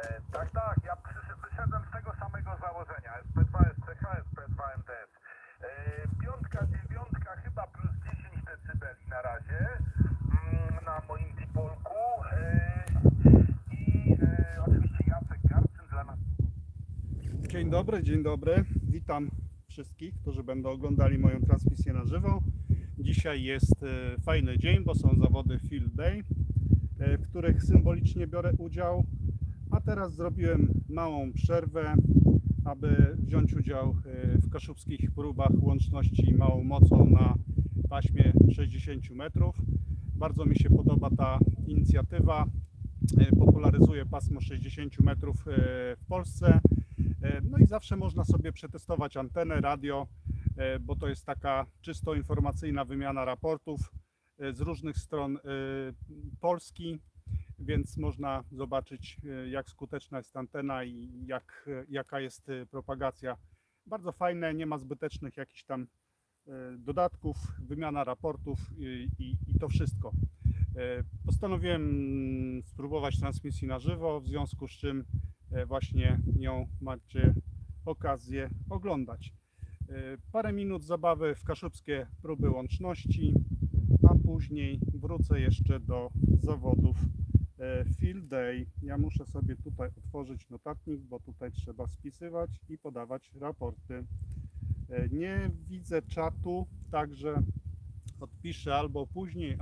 Tak, tak, ja wyszedłem z tego samego założenia. SP2, SPH, SP2, MTS. Piątka, dziewiątka, chyba plus 10 decybeli na razie na moim dipolku. I oczywiście Jacek Garczyn dla nas. Dzień dobry. Witam wszystkich, którzy będą oglądali moją transmisję na żywo. Dzisiaj jest fajny dzień, bo są zawody Field Day, w których symbolicznie biorę udział. A teraz zrobiłem małą przerwę, aby wziąć udział w kaszubskich próbach łączności małą mocą na paśmie 60 metrów. Bardzo mi się podoba ta inicjatywa. Popularyzuje pasmo 60 metrów w Polsce. No i zawsze można sobie przetestować antenę, radio, bo to jest taka czysto informacyjna wymiana raportów z różnych stron Polski, więc można zobaczyć, jak skuteczna jest antena i jaka jest propagacja. Bardzo fajne, nie ma zbytecznych jakichś tam dodatków, wymiana raportów i to wszystko. Postanowiłem spróbować transmisji na żywo, w związku z czym właśnie ją macie okazję oglądać. Parę minut zabawy w kaszubskie próby łączności, a później wrócę jeszcze do zawodów Field Day. Ja muszę sobie tutaj otworzyć notatnik, bo tutaj trzeba spisywać i podawać raporty. Nie widzę czatu, także odpiszę albo później,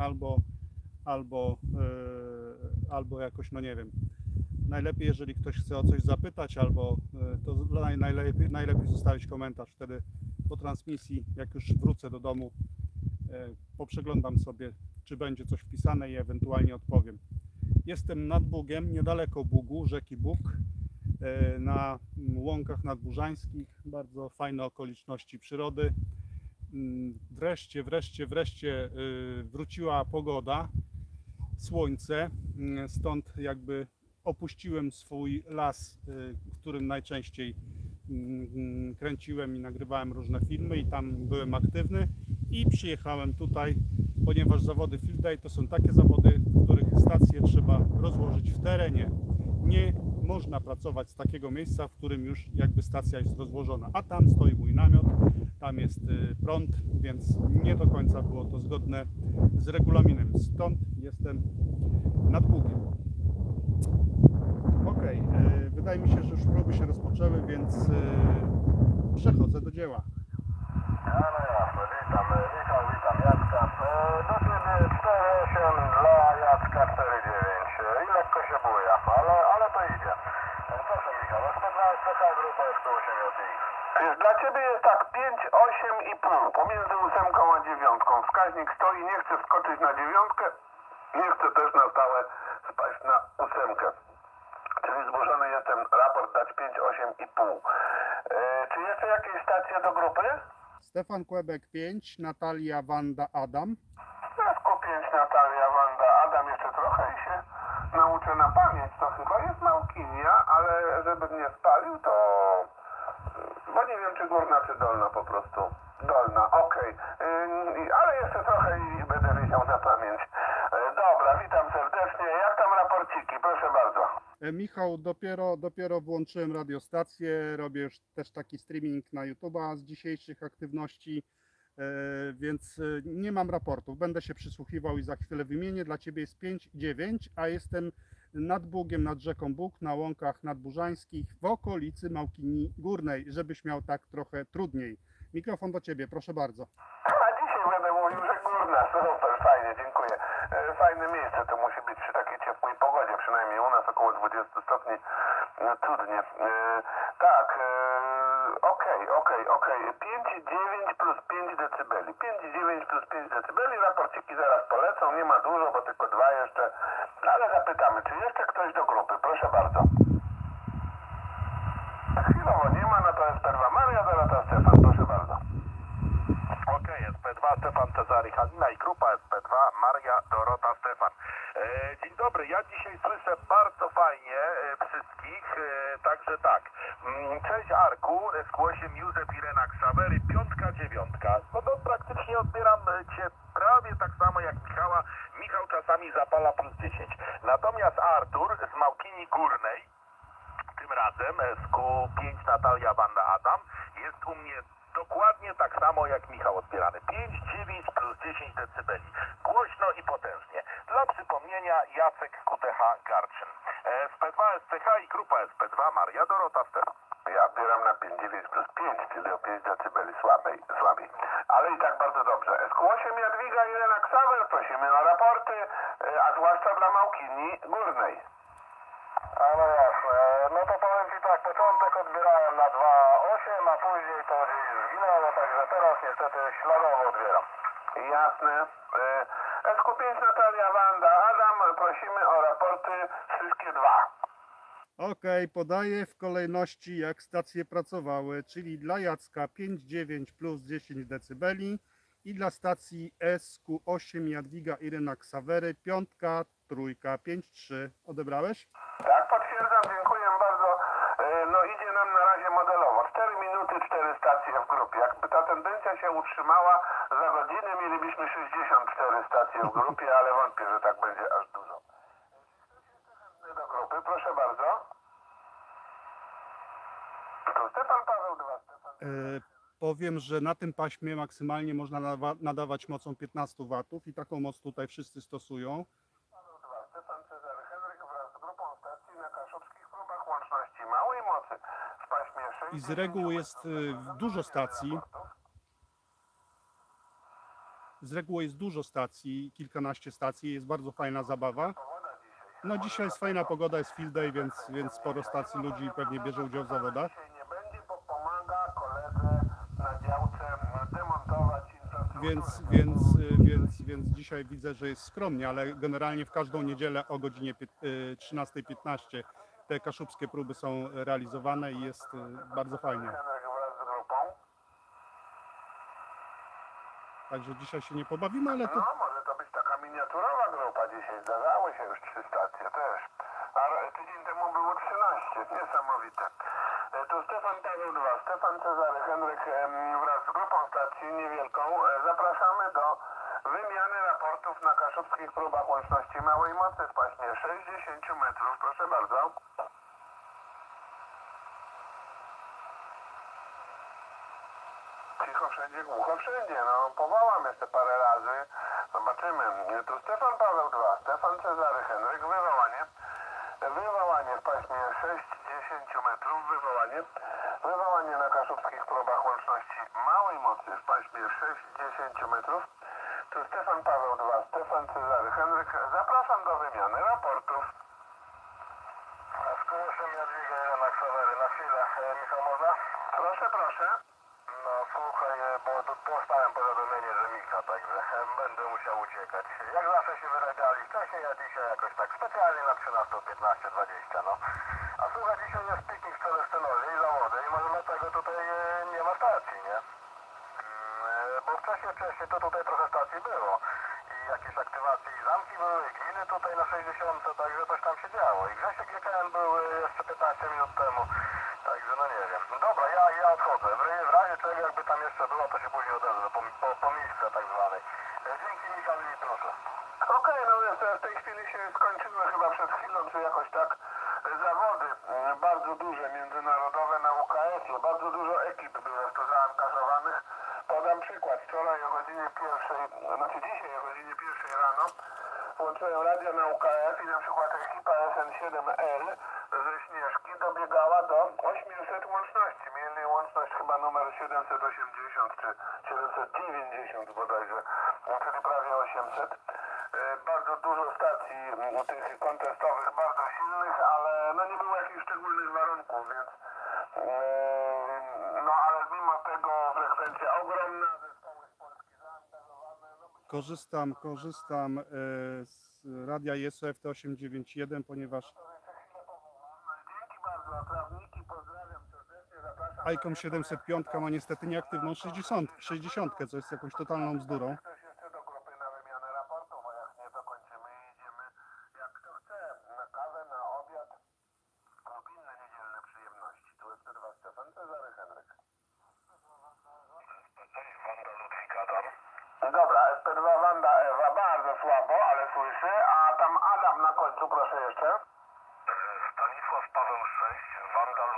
albo jakoś, no nie wiem. Najlepiej, jeżeli ktoś chce o coś zapytać, albo to najlepiej zostawić komentarz. Wtedy po transmisji, jak już wrócę do domu, poprzeglądam sobie, czy będzie coś wpisane i ewentualnie odpowiem. Jestem nad Bugiem, niedaleko Bugu, rzeki Bóg, na łąkach nadburzańskich. Bardzo fajne okoliczności przyrody. Wreszcie wróciła pogoda, słońce, stąd jakby opuściłem swój las, w którym najczęściej kręciłem i nagrywałem różne filmy i tam byłem aktywny, i przyjechałem tutaj, ponieważ zawody Field Day to są takie zawody, w których stację trzeba rozłożyć w terenie. Nie można pracować z takiego miejsca, w którym już jakby stacja jest rozłożona, a tam stoi mój namiot, tam jest prąd, więc nie do końca było to zgodne z regulaminem. Stąd jestem nad Bugiem. Ok, wydaje mi się, że już próby się rozpoczęły, więc przechodzę do dzieła. No jasne, witam Jacka. Do ciebie 4,8 dla Jacka 4,9 i lekko się buja, ale to idzie. Proszę Michał, SP2, SPH, grupa SP8 JTX. Dla ciebie jest tak 5, 8,5 pomiędzy 8 a 9. Wskaźnik stoi, nie chce wskoczyć na 9, nie chce też na stałe spaść na 8. Czyli złożony jest ten raport dać 5, 8,5. Czy jeszcze jakieś stacje do grupy? Stefan Kłebek 5, Natalia, Wanda, Adam. Stefku 5, Natalia, Wanda, Adam, jeszcze trochę i się nauczę na pamięć. To chyba jest Małkinia, ale żeby nie spalił, to... Bo nie wiem, czy górna, czy dolna po prostu. Dolna, okej. Ale jeszcze trochę i będę wiedział na pamięć. Dobra, witam serdecznie. Jak tam raporciki? Proszę bardzo. Michał, dopiero włączyłem radiostację, robię już też taki streaming na YouTube'a z dzisiejszych aktywności, więc nie mam raportów. Będę się przysłuchiwał i za chwilę wymienię. Dla Ciebie jest 5, 9, a jestem nad Bugiem, nad rzeką Bóg, na łąkach nadburzańskich, w okolicy Małkini Górnej, żebyś miał tak trochę trudniej. Mikrofon do Ciebie, proszę bardzo. A dzisiaj będę mówił, że górna. Super, fajnie, dziękuję. Fajne miejsce to musi być przy takiej ciepłej pogodzie, przynajmniej u nas około 20 stopni. Cudnie. Tak, okej. 5,9 plus 5 decybeli. 5,9 plus 5 decybeli. Raporciki zaraz polecą. Nie ma dużo, bo tylko 2 jeszcze. Ale zapytamy, czy jeszcze ktoś do grupy? Proszę bardzo. Chwilowo nie ma, no to SP2 Maria, Dorota, Stefan. Proszę bardzo. Okej, SP2 Stefan, Cezary, Halina i grupa SP2 Maria, Dorota, Stefan. Dzień dobry, ja dzisiaj słyszę bardzo fajnie wszystkich, także tak. Cześć Arku, z głosiem Józef, Irena, Ksawery, 5, 9. No to praktycznie odbieram Cię prawie tak samo jak Michała. Michał czasami zapala plus 10. Natomiast Artur z Małkini Górnej Adem, SQ5 Natalia Wanda Adam. Jest u mnie dokładnie tak samo jak Michał odbierany. 5, 9 plus 10 dB. Głośno i potężnie. Dla przypomnienia Jacek QTH Garczyn. SP2 STH i grupa SP2 Maria Dorota Stefan. Ja odbieram na 5,9 plus 5, czyli o 5 dB słabiej. Ale i tak bardzo dobrze. SQ8 Jadwiga i Irena Ksawer, prosimy o raporty, a zwłaszcza dla Małkini Górnej. A no jasne. No to powiem Ci tak, początek odbierałem na 2,8, a później to gdzieś zginęło, także teraz niestety śladowo odbieram. Jasne. SQ5 Natalia Wanda Adam, prosimy o raporty wszystkie dwa. Ok, podaję w kolejności jak stacje pracowały, czyli dla Jacka 5,9 plus 10 dB i dla stacji SQ8 Jadwiga Irena Ksawery 5, 3, 5,3. Odebrałeś? Tak, potwierdzam, dziękuję bardzo. No idzie nam na razie modelowo. 4 minuty, 4 stacje w grupie. Jakby ta tendencja się utrzymała, za godzinę mielibyśmy 64 stacje w grupie, ale wątpię, że tak będzie aż dużo. Do grupy, proszę bardzo. Tu Stefan Paweł 2, Stefan. Powiem, że na tym paśmie maksymalnie można nadawać mocą 15 W i taką moc tutaj wszyscy stosują. Paweł 2, Stefan Cezary Henryk wraz z grupą stacji na kaszubskich próbach łączności małej mocy w paśmie 6. I z reguły jest dużo stacji. Z reguły jest dużo stacji, kilkanaście stacji, jest bardzo fajna zabawa. No dzisiaj jest fajna pogoda, jest field day, więc sporo stacji ludzi pewnie bierze udział w zawodach. Dzisiaj nie będzie, bo pomaga koledze na działce demontować infrastrukturę. Więc dzisiaj widzę, że jest skromnie, ale generalnie w każdą niedzielę o godzinie 13:15 te kaszubskie próby są realizowane i jest bardzo fajnie. Henryk wraz z grupą. Także dzisiaj się nie pobawimy, ale to No, może to być taka miniaturowa grupa dzisiaj. Zdarzały się już 3 stacje też. A tydzień temu było 13. Niesamowite. Tu Stefan Paweł 2, Stefan Cezary Henryk wraz z grupą stacji niewielką. Zapraszamy do wymiany raportów na kaszubskich próbach łączności małej mocy w paśmie 60 metrów. Proszę bardzo. Cicho wszędzie, głucho wszędzie. No, powołam jeszcze parę razy. Zobaczymy. Tu Stefan Paweł 2, Stefan Cezary Henryk, wywołanie. Wywołanie w paśmie 6-10 metrów. Wywołanie na kaszubskich próbach łączności małej mocy w paśmie 6-10 metrów. Tu Stefan Paweł 2, Stefan Cezary Henryk. Zapraszam do wymiany raportów. SQ8 Jadwiga Irena Ksawery. Na chwilę. Michał, można? Proszę, proszę. No słuchaj, bo tu dostałem powiadomienie, że Micha, także będę musiał uciekać. Jak zawsze się wyrabiali wcześniej, a dzisiaj jakoś tak specjalnie na 13:15-20, no. A słuchaj, dzisiaj jest piknik w Celestynowie i zawody i może dlatego tutaj nie ma stacji, nie? Bo wcześniej to tutaj trochę stacji było. I jakieś aktywacje i zamki były, i gminy tutaj na 60, także coś tam się działo. I Grzesiek GKN był jeszcze 15 minut temu. Także no nie wiem. Dobra, ja odchodzę. W razie czego jakby tam jeszcze było, to się później odezwę, po misce tak zwanej. Dzięki Michał i proszę. Okej, no więc w tej chwili się skończyły chyba przed chwilą, czy jakoś tak zawody bardzo duże, międzynarodowe na UKS-ie. Bardzo dużo ekip było w to zaangażowanych. Podam przykład. Wczoraj o godzinie 1, znaczy dzisiaj o godzinie 1 rano włączyłem radio na UKF i na przykład ekipa SN7L ze Śnieżki dobiegała do 800 łączności. Mieli łączność chyba numer 780 czy 790 bodajże, czyli prawie 800. Bardzo dużo stacji tych kontestowych, bardzo silnych, ale no nie było jakichś szczególnych warunków, więc no ale mimo tego frekwencja ogromna, zespoły z Polski zaangażowane. korzystam z radia ISOF T891, ponieważ Dzięki bardzo, prawniki, pozdrawiam serdecznie, zapraszam. ICOM 705 ma niestety nieaktywną 60, co jest jakąś totalną bzdurą. Ktoś jeszcze do grupy na wymianę raportów, a jak nie, to kończymy i idziemy jak kto chce, na kawę, na obiad lub inne niedzielne przyjemności. Tu jest 2 Stefan Cezary Henryk. Wanda Ludwik Adam. Dobra, SP2 Wanda Ewa, bardzo słabo, ale słyszy, a tam Adam na końcu, proszę jeszcze. Stanisław Paweł 6, Wanda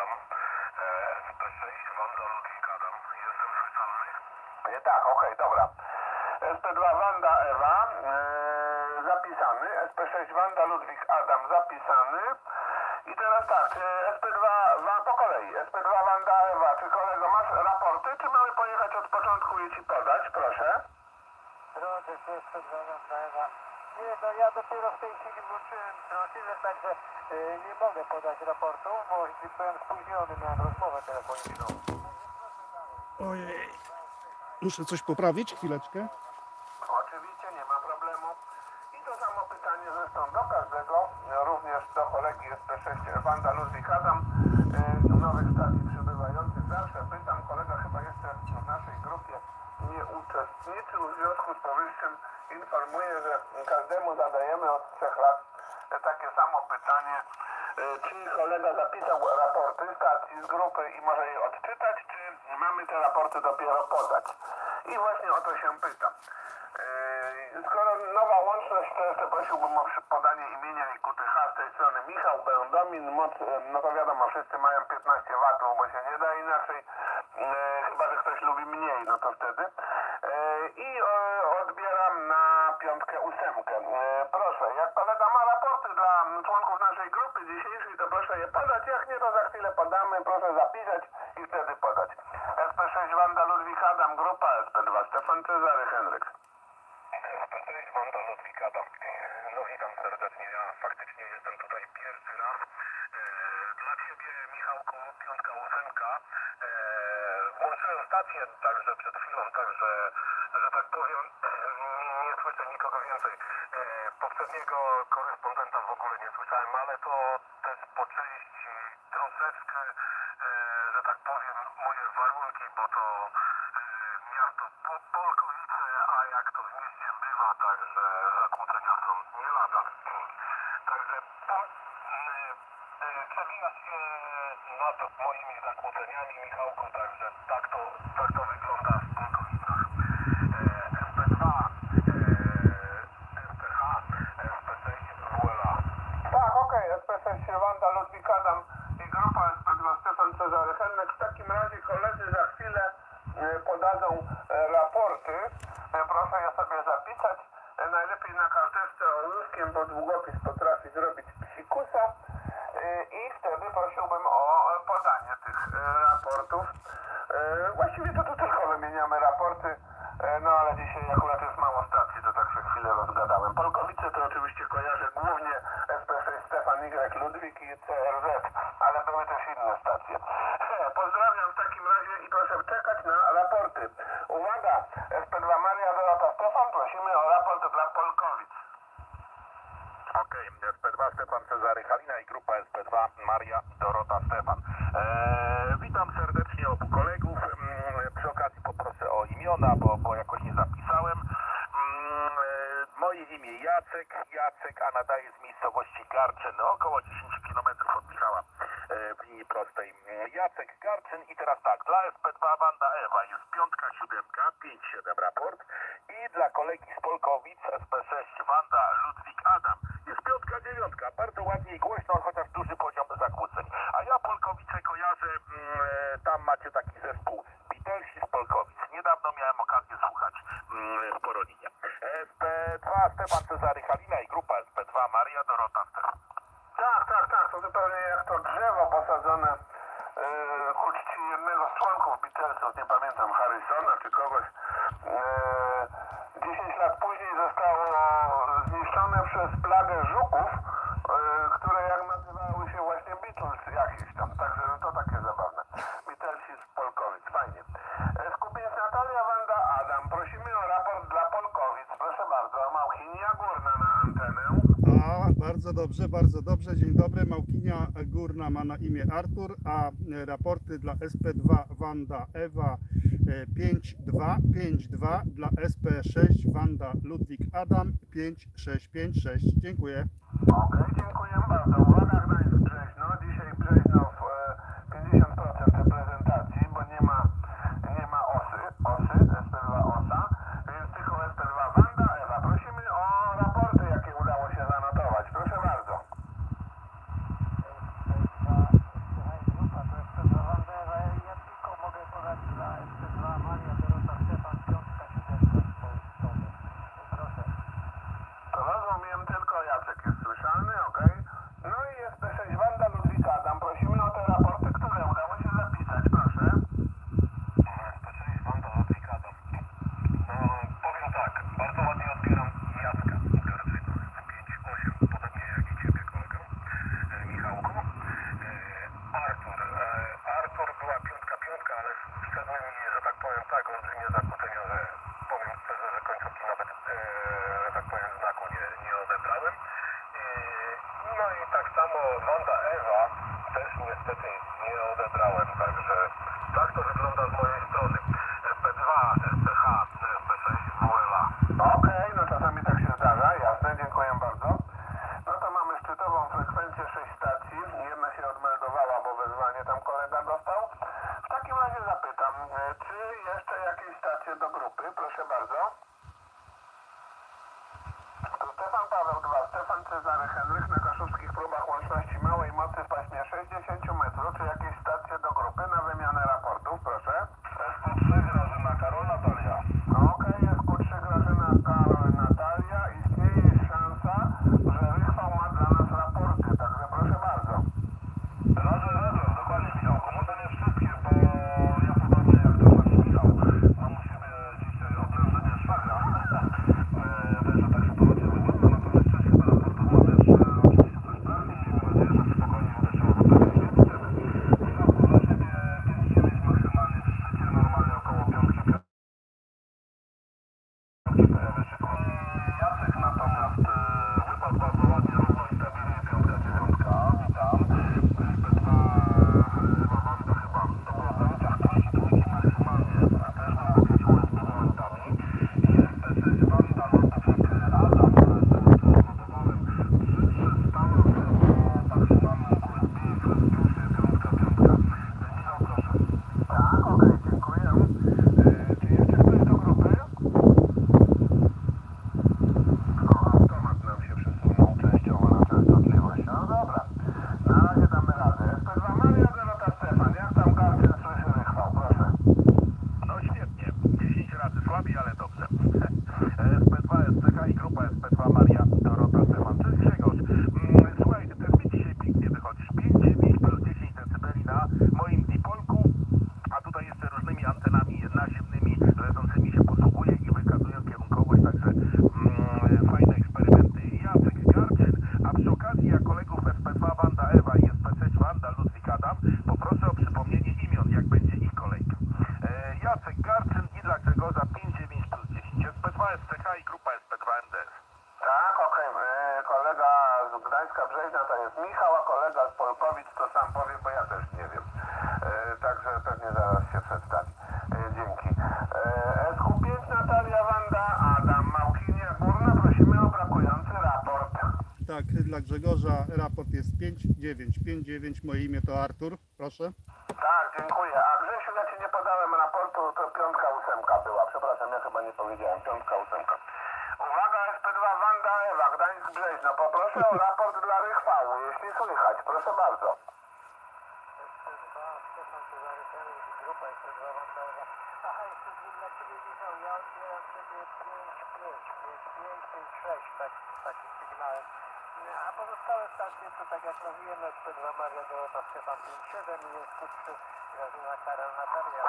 Adam, SP6, Wanda Ludwik Adam. Jestem słyszalny? Tak, okej, dobra. SP2 Wanda Ewa, zapisany. SP6 Wanda Ludwik Adam, zapisany. I teraz tak, SP2 po kolei. SP2 Wanda Ewa, czy kolego masz raporty, czy mamy pojechać od początku i ci podać, proszę? Drodzy, SP2 Wanda Ewa. Nie, no ja dopiero w tej chwili włączyłem transmitter, także nie mogę podać raportu, bo byłem spóźniony, miałem rozmowę telefoniczną. Ojej. Muszę coś poprawić, chwileczkę. Oczywiście, nie ma problemu. I to samo pytanie zresztą do każdego, również do kolegi SP6 Wanda Ludwik Adam, nowych stacji przybywających. Zawsze pytam, kolega chyba jeszcze w naszej grupie nie uczestniczył, w związku z powyższym informuję, że każdemu zadajemy od 3 lat takie samo pytanie, czy kolega zapisał raporty stacji z grupy i może je odczytać, czy mamy te raporty dopiero podać. I właśnie o to się pytam. Skoro nowa łączność, to jeszcze prosiłbym o podanie imienia i QTH z tej strony. Michał Będomin, moc, no to wiadomo, wszyscy mają 15 W, bo się nie da inaczej, chyba że ktoś lubi mniej, no to wtedy. I odbieram na 5, 8. Proszę, jak kolega ma raporty dla członków naszej grupy dzisiejszej, to proszę je podać. Jak nie, to za chwilę podamy, proszę zapisać i wtedy podać. SP6 Wanda Ludwik Adam, grupa SP2 Stefan Cezary Henryk. SP6 Wanda Ludwik Adam. No witam serdecznie, ja faktycznie jestem tutaj pierwszy raz. Dla Ciebie, Michałku, 5, 8. Włączyłem stację także przed chwilą, także, że tak powiem, nie słyszę nikogo więcej. Poprzedniego korespondenta w ogóle nie słyszałem, ale to też po części troszeczkę, że tak powiem, moje warunki, bo to miasto Polkowice, a jak to w mieście bywa, także zakłócenia są nie lada. Także przebijasz się nad moimi zakłóceniami, Michałku, także tak to wygląda w Polkowicach. SP2, SPH, SP6, WLA. Tak, okej, SP6 Wanda Ludwik Adam i grupa SP2 Stefan Cezary Henryk. W takim razie koledzy za chwilę podadzą raporty. Proszę je sobie zapisać. Najlepiej na karteczce ołówkiem, bo długopis potrafi zrobić psikusa. I wtedy prosiłbym o podanie tych raportów. Właściwie to tu tylko wymieniamy raporty, no ale dzisiaj akurat jest mało stacji, to tak się chwilę rozgadałem. Polkowice to oczywiście kojarzę głównie SP6 Stefan Y Ludwik i CRZ, ale były też inne stacje. Pozdrawiam w takim razie i proszę czekać na raporty. Uwaga, SP2 Maria Dorota Stefan, prosimy o raport dla Polkowic. Okej, SP2 Stefan Cezary Halina i grupa SP2 Maria Dorota Stefan. Witam serdecznie obu kolegów. Przy okazji poproszę o imiona, bo jakoś nie zapisałem. Moje imię Jacek, a nadaję z miejscowości Garczyn, około 10 km od Michała w linii prostej. Jacek, Garczyn i teraz tak, dla SP2 Wanda Ewa jest 5, 7, 5, 7 raport i dla kolegi z Polkowic SP6 Wanda Ludwik Adam jest 5, 9, bardzo ładnie i głośno, chociaż duży poziom zakłóceń. A ja Polkowice kojarzę, tam macie taki zespół Beatlesi z Polkowic. Niedawno miałem okazję słuchać w Poroninie. SP2 Stefan Cezary Halina i grupa SP2 Maria Dorota Stefan. Tak, to zupełnie jak to drzewo posadzone ku czci jednego z członków Beatlesów, nie pamiętam, Harrisona czy kogoś. 10 lat później zostało zniszczone przez plagę żuków, które jak nazywały się właśnie Beatles jakieś tam, także to takie zabawne. Beatlesi z Polkowic, fajnie. Skupiec Natalia Wanda Adam, prosimy o raport dla Polkowic, proszę bardzo, Małkinia Górna na antenę. Bardzo dobrze. Dzień dobry. Małkinia Górna ma na imię Artur, a raporty dla SP2 Wanda Ewa 5-2, dla SP6 Wanda Ludwik Adam 5-6. Dziękuję. Okej, dziękuję bardzo. Uwaga, Gdańsk Brzeźno. Dzisiaj Brzeźno w 50% reprezentacji, bo nie ma osy, SP2 OSA, więc tylko SP2 Wanda Ewa. Prosimy o raporty, jakie udało się zanotować. Proszę bardzo. Grupa to Wanda Ewa też niestety nie odebrałem, także tak to wygląda z mojej strony. SP2, SPH, SP6, WLA. Okej, no czasami tak się zdarza, jasne, dziękuję bardzo. No to mamy szczytową frekwencję 6 stacji, jedna się odmeldowała, bo wezwanie tam kolega dostał. W takim razie zapytam, czy jeszcze jakieś stacje do grupy? Proszę bardzo. To Stefan Paweł 2, Stefan Cezary Henryk na kaszubskich próbach łączności małej mocy w paśmie 60 metrów. Czy jakieś stacje do grupy na wymianę raportów? Proszę. SQ3 Grażyna Karol Natalia. Okej, SQ3 Grażyna Karol Natalia. Istnieje szansa, że Rychwał ma dla nas raporty, także proszę bardzo. Roger, dokładnie Michałku. Może nie wszystkie, bo ja poważnie jak to pani Michał. No musimy dzisiaj oblężenie szwagra. Także tak sytuacja wygląda, natomiast część chyba raportów ma też oczywiście coś sprawnie. Miejmy nadzieję, że spokojnie uderzyło do tego świetlicy. Michałku, dla Ciebie 5,9 maksymalnie w szczycie, normalnie około 5,5. Jacek natomiast wypadł bardzo ładnie, równo i stabilnie, 5,9. Witam. SP2 chyba Wanda chyba. To było w granicach trójki maksymalnie, a też bym określił z momentami. Jest SP6 Wanda, Ludwik Adam, z tego co odnotowałem. Przyszedł stałe maksymalne USB, plus jest 5,5. Michał, proszę. Tak, okej, dziękuję. Czy jeszcze ktoś do grupy? Automat nam się przesunął częściowo na częstotliwość. No dobra, na razie damy radę. SP2 Maria, Dorota Stefan, jak tam Garcyn słyszy Rychwał? Proszę. No świetnie. 10 razy słabiej, ale dobrze. SP2, SCH i grupa SP2 Maria, Dorota Stefan. Cześć Grzegorz. Słuchaj, też mi dzisiaj pięknie wychodzisz. 5,9 plus 10 dB na moim dipolku, a tutaj jeszcze różnymi antenami naziemnymi lecącymi się posługuję i wykazuję kierunkowość, także fajne eksperymenty. Jacek Garczyn, a przy okazji jak kolegów SP2 Wanda Ewa i SP6 Wanda Ludwik Adam, poproszę o przypomnienie imion, jak będzie ich kolejka. Jacek Garczyn i dla Grzegorza 5,9 plus 10. SP2 SCH i grupa SP2 MDS. Tak, okej. Kolega z Gdańska Brzeźna to jest Michał, a kolega z Polkowic to sam powie, bo ja też nie wiem. Także pewnie zaraz się przedstawi. Dzięki. SQ5 Natalia Wanda Adam Małkinia Górna. Prosimy o brakujący raport. Tak, dla Grzegorza raport jest 5,9. Moje imię to Artur, proszę. Tak, dziękuję. A Grzesiu, ja Ci nie podałem raportu, to 5,8 była. Przepraszam, ja chyba nie powiedziałem. 5,8. Uwaga, SP2 Wanda Ewa, Gdańsk Brzeźno. Poproszę o raport dla Rychwału, jeśli słychać. Proszę bardzo. SP2, Stefan Cezary Henryk, grupa SP2 Wanda Ewa. Aha, jeszcze dla Ciebie Michał, ja odbieram Ciebie 5,5, 5,6, takim sygnałem. A pozostałe stacje to tak jak mówiłem, SP2 Maria Dorota Stefan 5,7 i SQ3 Grażyna Karol Natalia.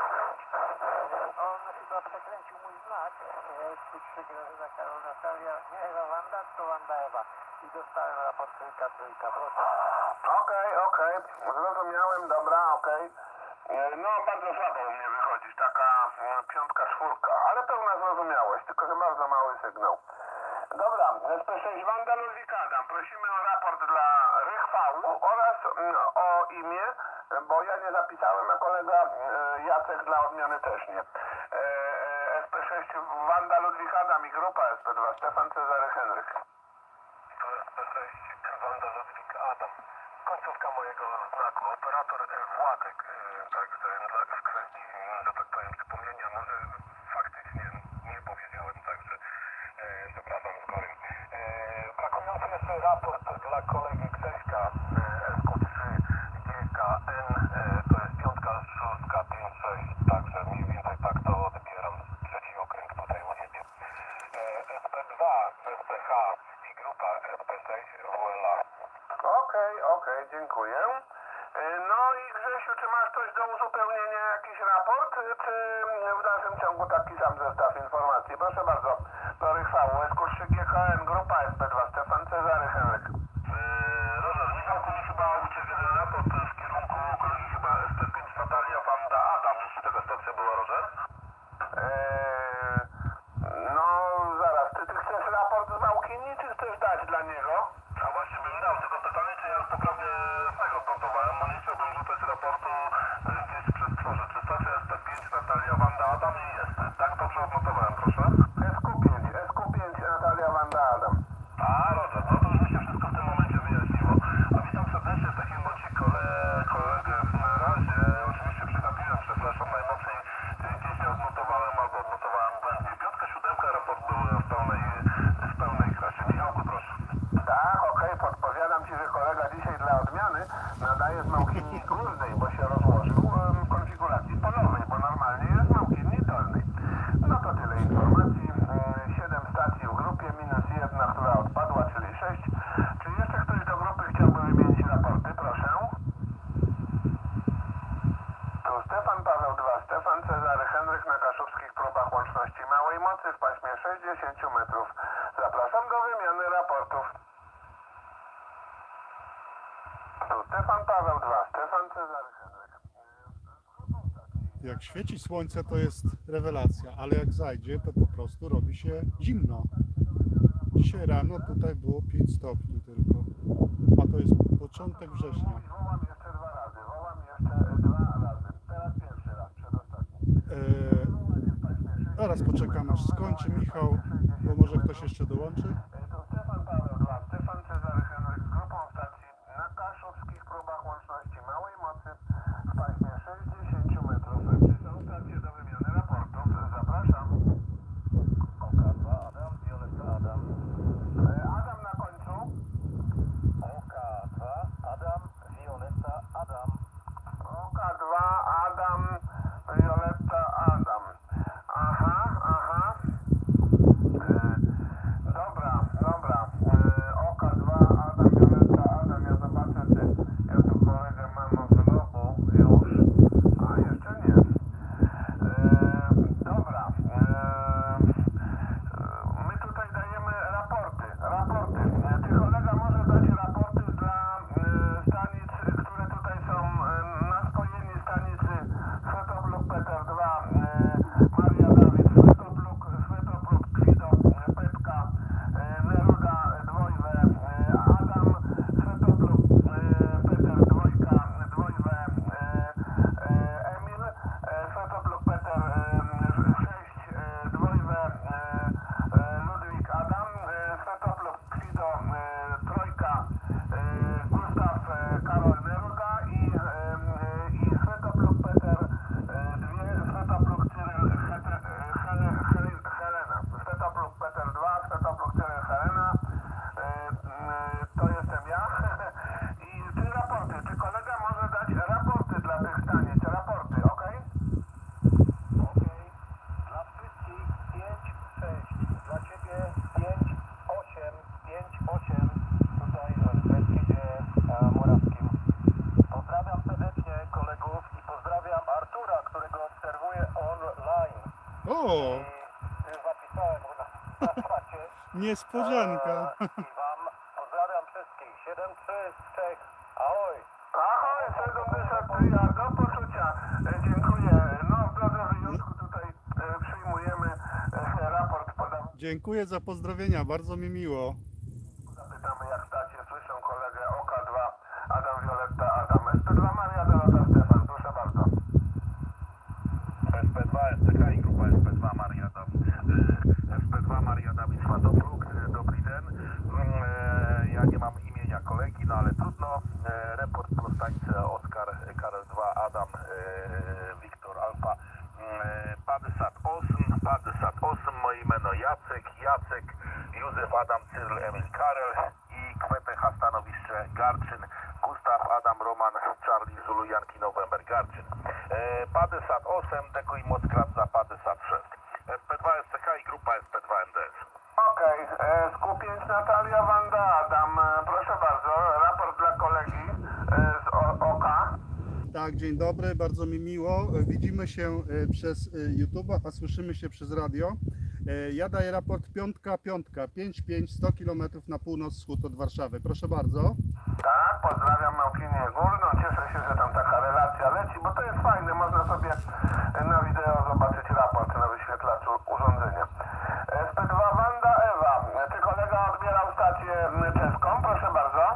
On chyba przekręcił mój znak, SQ3 Grażyna Karol Natalia, nie Ewa Wanda, to Wanda Ewa. I dostałem raport trójka, proszę. Okej, zrozumiałem, dobra, okej. No, bardzo słabo u mnie wychodzi, taka 5,4, ale pełna zrozumiałość, tylko że bardzo mały sygnał. Dobra, SP6 Wanda Ludwik Adam, prosimy o raport dla Rychwału oraz o imię, bo ja nie zapisałem, a kolega Jacek dla odmiany też nie. SP6 Wanda Ludwik Adam i grupa SP2 Stefan Cezary Henryk. To SP6 Wanda Ludwik Adam. Końcówka mojego znaku. Operator Władek, także w kwestii, że tak powiem, przypomnienia, może faktycznie nie powiedziałem, także przepraszam z góry. Brakujący jeszcze raport dla kolegi Grześka, SQ3 GKN, to jest 5,6, 5,6, także mniej więcej tak to odbieram, trzeci okręg tutaj u siebie. SP2, SPH i grupa SP6 WLA. Okej, dziękuję. No i Grzesiu, czy masz coś do uzupełnienia, jakiś raport, czy w dalszym ciągu taki sam zestaw informacji? Proszę bardzo, do Rychwału, SQ3 GKN, grupa SP2, Stefan Cezary Henryk. Roger, Michałku, mi chyba u Ciebie ten raport w kierunku kolegi chyba SP5 Natalia Wanda Adam, czy tego stacja była, Roger? No zaraz, ty chcesz raport z Małkini, czy chcesz dać dla niego? A właśnie bym dał, tylko pytanie, czy ja nadaje z Małkini Górnej, bo się rozłożył w konfiguracji polowej, bo normalnie jest w Małkini Dolnej. No to tyle informacji. 7 stacji w grupie, minus 1, która odpadła, czyli 6. Czy jeszcze ktoś do grupy chciałby wymienić raporty? Proszę. Tu Stefan Paweł 2, Stefan Cezary Henryk na kaszubskich próbach łączności małej mocy w paśmie 60 metrów. Zapraszam do wymiany raportów. Tu Stefan Paweł 2, Stefan Cezary Henryk. Jak świeci słońce, to jest rewelacja, ale jak zajdzie, to po prostu robi się zimno. Dzisiaj rano tutaj było 5 stopni tylko, a to jest początek września. Wołam jeszcze 2 razy, wołam jeszcze 2 razy. Teraz pierwszy raz, przedostatni. Zaraz poczekam, aż skończy Michał, bo może ktoś jeszcze dołączy. Tu Stefan Paweł 2, Stefan Cezary Henryk z grupą stacji na kaszubskich próbach łączności małej mocy w paśmie 60 metrów. Czy są stacje do wymiany raportów? Zapraszam. OK2 Adam, Violetta Adam. Adam na końcu. OK2 Adam, Violetta Adam. OK2 Adam, Violetta Adam. Aha. Dobra. OK2 Adam, Violetta Adam. Ja zobaczę, czy ja tu kolegę mam w logu już. A jeszcze nie. Dobra. My tutaj dajemy raporty. Czy kolega może dać raporty dla stanic, które tutaj są na spojeni stanicy Svetopluk Peter 2, Maria Dawid, Svetopluk Kwido, Petka, Neruda, Dwojwe, Adam, Svetopluk Peter 2, Dwojwe, Emil, Svetopluk Peter 6, Dwojwe, Ludwik Adam, Svetopluk Kwido, Trójka, Gustaw, Karol Neruda i Svetopluk Peter 2, Svetopluk Cyryl Helena. Svetopluk Peter 2, Svetopluk Cyryl Helena. To jestem ja. I 3 raporty. Czy kolega może dać raporty dla tych stanic? Raporty, ok? Ok. Dla wszystkich 5, 6. Dla Ciebie 5, 8. 5, 8. Tutaj w Beskidzie Morawskim. Pozdrawiam serdecznie kolegów i pozdrawiam Artura, którego obserwuję online. O, I zapisałem go na czacie. niespodzianka. I Wam pozdrawiam wszystkich. 7-3 z Czech. Ahoj! Ahoj, 73, a do poczucia. Dziękuję. No, w drodze wyjątku tutaj przyjmujemy raport podam. Dziękuję za pozdrowienia, bardzo mi miło. Zapytamy, jak stacje słyszą kolegę OK2 Adam, Violetta Adam. SP2 Maria Dorota Stefan, proszę bardzo. SP2 STK i grupa SP2 Maria Dawid. SP2 Maria Dawid Svetopluk, dobry den. Ja nie mam imienia kolegi, no ale trudno. Report plus tańce Oskar, Karel 2, Adam, Wiktor Alfa. Padysat 8, moje imię Jacek, Józef Adam, Cyryl Emil Karel i Kwetek Stanowiще Garczyn, Gustaw Adam Roman, Charlie Zulu Janki November Garczyn. Padysat 8, Dekuj Moskrat za Padysat 6. SP2 STK i grupa SP2 NDS. Okej, SQ5 Natalia Wanda Adam, proszę bardzo, raport dla kolegi z OK. Tak, dzień dobry, bardzo mi miło. Widzimy się przez YouTube'a, a słyszymy się przez radio. Ja daję raport 5-5, 100 km na północ-wschód od Warszawy. Proszę bardzo. Tak, pozdrawiam Małkinię Górną, cieszę się, że tam taka relacja leci, bo to jest fajne, można sobie na wideo zobaczyć raport na wyświetlaczu urządzenia. SP2 Wanda Ewa, czy kolega odbierał stację czeską? Proszę bardzo.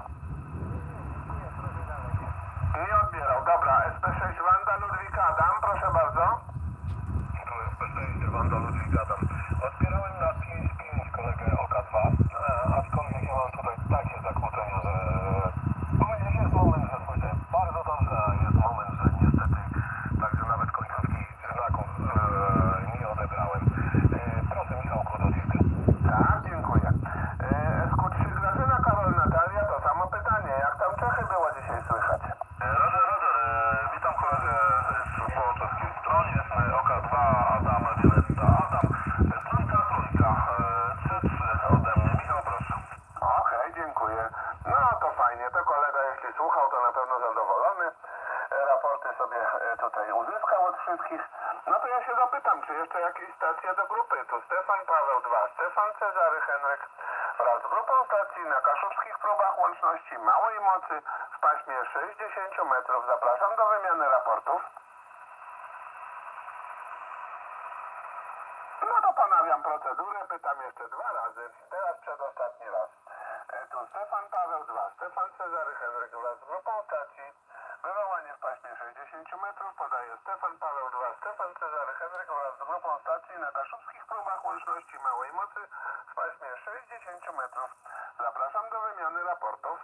Nie odbierał, dobra. SP6 Wanda Ludwik Adam, proszę bardzo. Tu SP6 Wanda Ludwik Adam. Odbierałem na 5-5 kolegę OK2, aczkolwiek ja mam tutaj takie zakłócenia, że jest moment, że słyszę bardzo dobrze, a jest moment, że niestety także nawet końcówki znaków nie odebrałem. Proszę Michałku do ciebie. Tak, dziękuję. SQ3 Grażyna Karol Natalia, to samo pytanie. Jak tam Czechy było dzisiaj słychać? pewno zadowolony. Raporty sobie tutaj uzyskał od wszystkich. No to ja się zapytam, czy jeszcze jakieś stacje do grupy? Tu Stefan Paweł 2, Stefan Cezary Henryk wraz z grupą stacji na kaszubskich próbach łączności małej mocy w paśmie 60 metrów. Zapraszam do wymiany raportów. No to ponawiam procedurę, pytam jeszcze 2 razy. Teraz przedostatni raz. Tu Stefan Paweł 2, Stefan Cezary Henryk wraz z grupą stacji. Wywołanie w paśmie 60 metrów podaje Stefan Paweł 2, Stefan Cezary Henryk wraz z grupą stacji na kaszubskich próbach łączności małej mocy w paśmie 60 metrów. Zapraszam do wymiany raportów.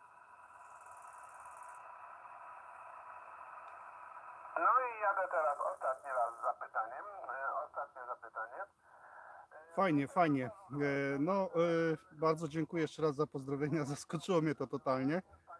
No i jadę teraz ostatni raz z zapytaniem. Ostatnie zapytanie. Fajnie, fajnie. Bardzo dziękuję jeszcze raz za pozdrowienia. Zaskoczyło mnie to totalnie.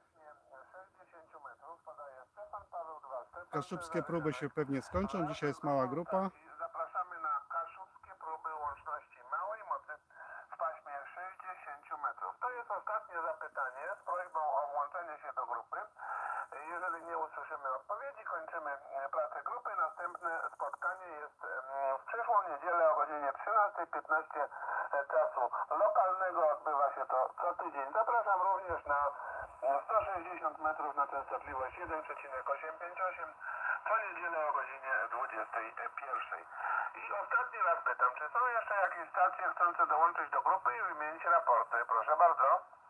Kaszubskie próby się pewnie skończą. Dzisiaj jest mała grupa. Zapraszamy na kaszubskie próby łączności małej mocy w paśmie 60 metrów. To jest ostatnie zapytanie z prośbą o włączenie się do grupy. Jeżeli nie usłyszymy odpowiedzi, kończymy pracę grupy. Następne spotkanie jest w przyszłą niedzielę o godzinie 13:15 czasu lokalnego. Odbywa się to co tydzień. Zapraszam również na 160 metrów na częstotliwość 1,858 co niedzielę o godzinie 21. I ostatni raz pytam, czy są jeszcze jakieś stacje chcące dołączyć do grupy i wymienić raporty? Proszę bardzo.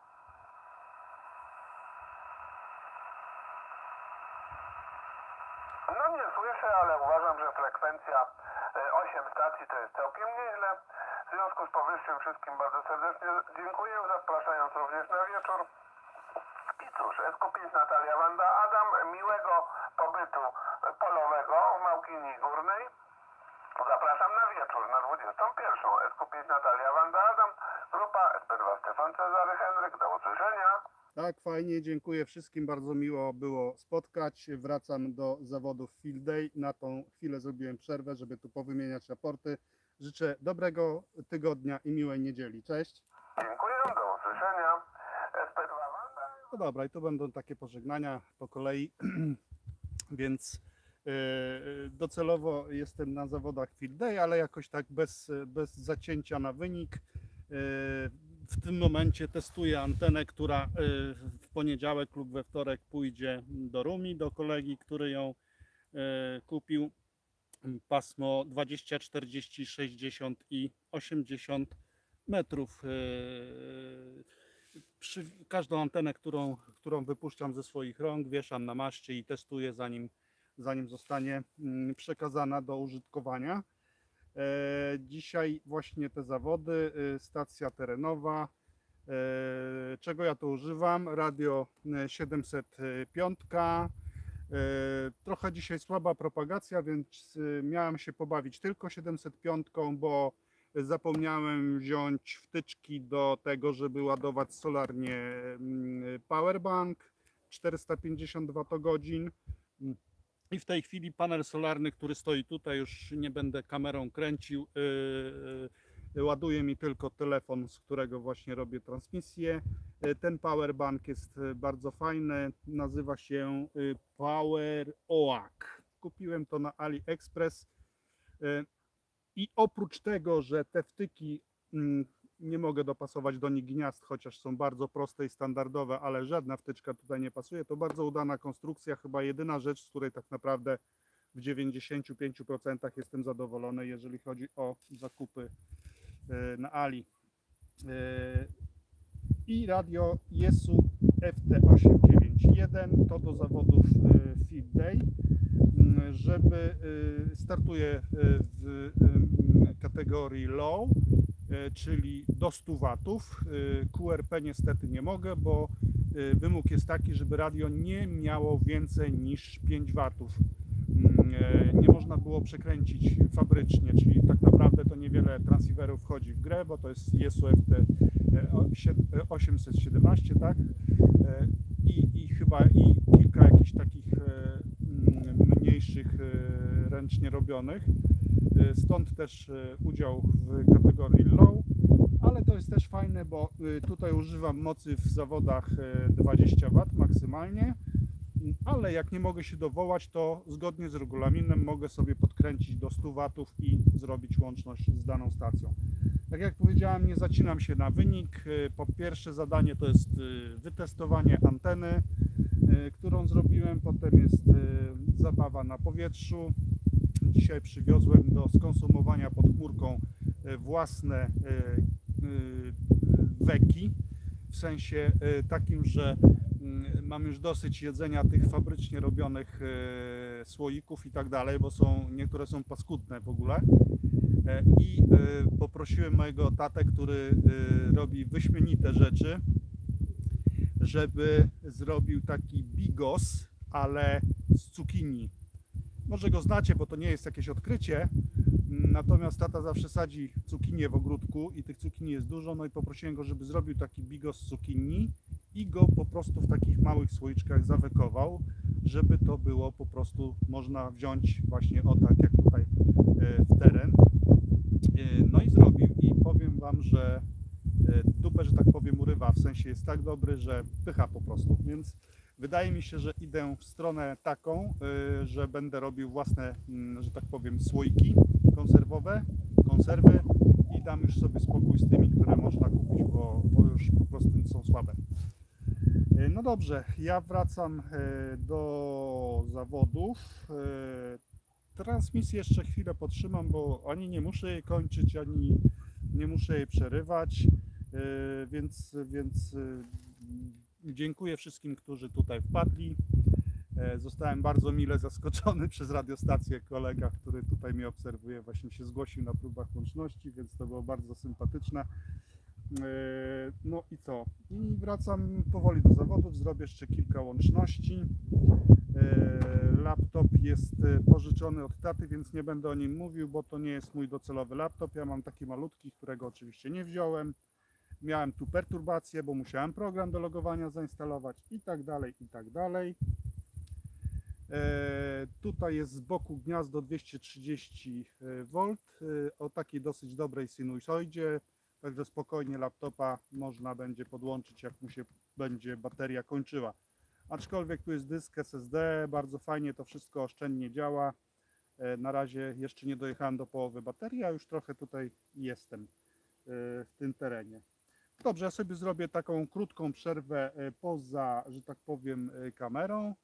No nie słyszę, ale uważam, że frekwencja 8 stacji to jest całkiem nieźle. W związku z powyższym wszystkim bardzo serdecznie dziękuję, zapraszając również na wieczór. I cóż, SQ5 Natalia Wanda Adam, miłego pobytu polowego w Małkini Górnej. Zapraszam na wieczór, na 21. SQ5 Natalia Wanda Adam, grupa SP2 Stefan Cezary Henryk. Do usłyszenia. Tak, fajnie, dziękuję wszystkim. Bardzo miło było spotkać. Wracam do zawodów Field Day. Na tą chwilę zrobiłem przerwę, żeby tu powymieniać raporty. Życzę dobrego tygodnia i miłej niedzieli. Cześć. Dziękuję, do usłyszenia. SP2 Wanda. No dobra, i tu będą takie pożegnania po kolei, więc docelowo jestem na zawodach Field Day, ale jakoś tak bez zacięcia na wynik. W tym momencie testuję antenę, która w poniedziałek lub we wtorek pójdzie do Rumi, do kolegi, który ją kupił. Pasmo 20, 40, 60 i 80 metrów. Każdą antenę, którą wypuszczam ze swoich rąk, wieszam na maszcie i testuję, zanim zostanie przekazana do użytkowania. Dzisiaj właśnie te zawody, stacja terenowa. Czego ja tu używam? Radio 705. Trochę dzisiaj słaba propagacja, więc miałem się pobawić tylko 705, bo zapomniałem wziąć wtyczki do tego, żeby ładować solarnie powerbank 450 Wh. I w tej chwili panel solarny, który stoi tutaj, już nie będę kamerą kręcił, ładuje mi tylko telefon, z którego właśnie robię transmisję. Ten powerbank jest bardzo fajny, nazywa się Power OAK. Kupiłem to na AliExpress i oprócz tego, że te wtyki nie mogę dopasować do nich gniazd, chociaż są bardzo proste i standardowe, ale żadna wtyczka tutaj nie pasuje. To bardzo udana konstrukcja, chyba jedyna rzecz, z której tak naprawdę w 95% jestem zadowolony, jeżeli chodzi o zakupy na Ali. I radio Jesu FT891 to do zawodów Field Day, żeby startuje w kategorii low, czyli do 100 watów. QRP niestety nie mogę, bo wymóg jest taki, żeby radio nie miało więcej niż 5 watów. Nie można było przekręcić fabrycznie, czyli tak naprawdę to niewiele transceiverów wchodzi w grę, bo to jest Jesu FT 817, tak? I chyba kilka jakichś takich mniejszych ręcznie robionych. Stąd też udział w kategorii low, ale to jest też fajne, bo tutaj używam mocy w zawodach 20 W maksymalnie ale jak nie mogę się dowołać, to zgodnie z regulaminem mogę sobie podkręcić do 100 W i zrobić łączność z daną stacją. Tak jak powiedziałem, nie zacinam się na wynik. Po pierwsze zadanie to jest wytestowanie anteny, którą zrobiłem, potem jest zabawa na powietrzu. Dzisiaj przywiozłem do skonsumowania pod chmurką własne weki, w sensie takim, że mam już dosyć jedzenia tych fabrycznie robionych słoików i tak dalej, bo niektóre są paskudne w ogóle. I poprosiłem mojego tatę, który robi wyśmienite rzeczy, żeby zrobił taki bigos, ale z cukinii. Może go znacie, bo to nie jest jakieś odkrycie, natomiast tata zawsze sadzi cukinię w ogródku i tych cukinii jest dużo, no i poprosiłem go, żeby zrobił taki bigos z cukinii i go po prostu w takich małych słoiczkach zawekował, żeby to było po prostu można wziąć właśnie o tak jak tutaj w teren. No i zrobił i powiem Wam, że dupę, że tak powiem, urywa, w sensie jest tak dobry, że pycha po prostu, więc wydaje mi się, że idę w stronę taką, że będę robił własne, że tak powiem, słoiki konserwy i dam już sobie spokój z tymi, które można kupić, bo już po prostu są słabe. No dobrze, ja wracam do zawodów. Transmisję jeszcze chwilę podtrzymam, bo ani nie muszę jej kończyć, ani nie muszę jej przerywać, więc dziękuję wszystkim, którzy tutaj wpadli. Zostałem bardzo mile zaskoczony przez radiostację. Kolega, który tutaj mnie obserwuje, właśnie się zgłosił na próbach łączności, więc to było bardzo sympatyczne. No i co? I wracam powoli do zawodów, zrobię jeszcze kilka łączności. Laptop jest pożyczony od taty, więc nie będę o nim mówił, bo to nie jest mój docelowy laptop. Ja mam taki malutki, którego oczywiście nie wziąłem. Miałem tu perturbację, bo musiałem program do logowania zainstalować i tak dalej, i tak dalej. Tutaj jest z boku gniazdo 230 V o takiej dosyć dobrej sinusoidzie, także spokojnie laptopa można będzie podłączyć, jak mu się będzie bateria kończyła. Aczkolwiek tu jest dysk SSD, bardzo fajnie to wszystko oszczędnie działa. Na razie jeszcze nie dojechałem do połowy baterii, a już trochę tutaj jestem w tym terenie. Dobrze, ja sobie zrobię taką krótką przerwę poza, że tak powiem, kamerą.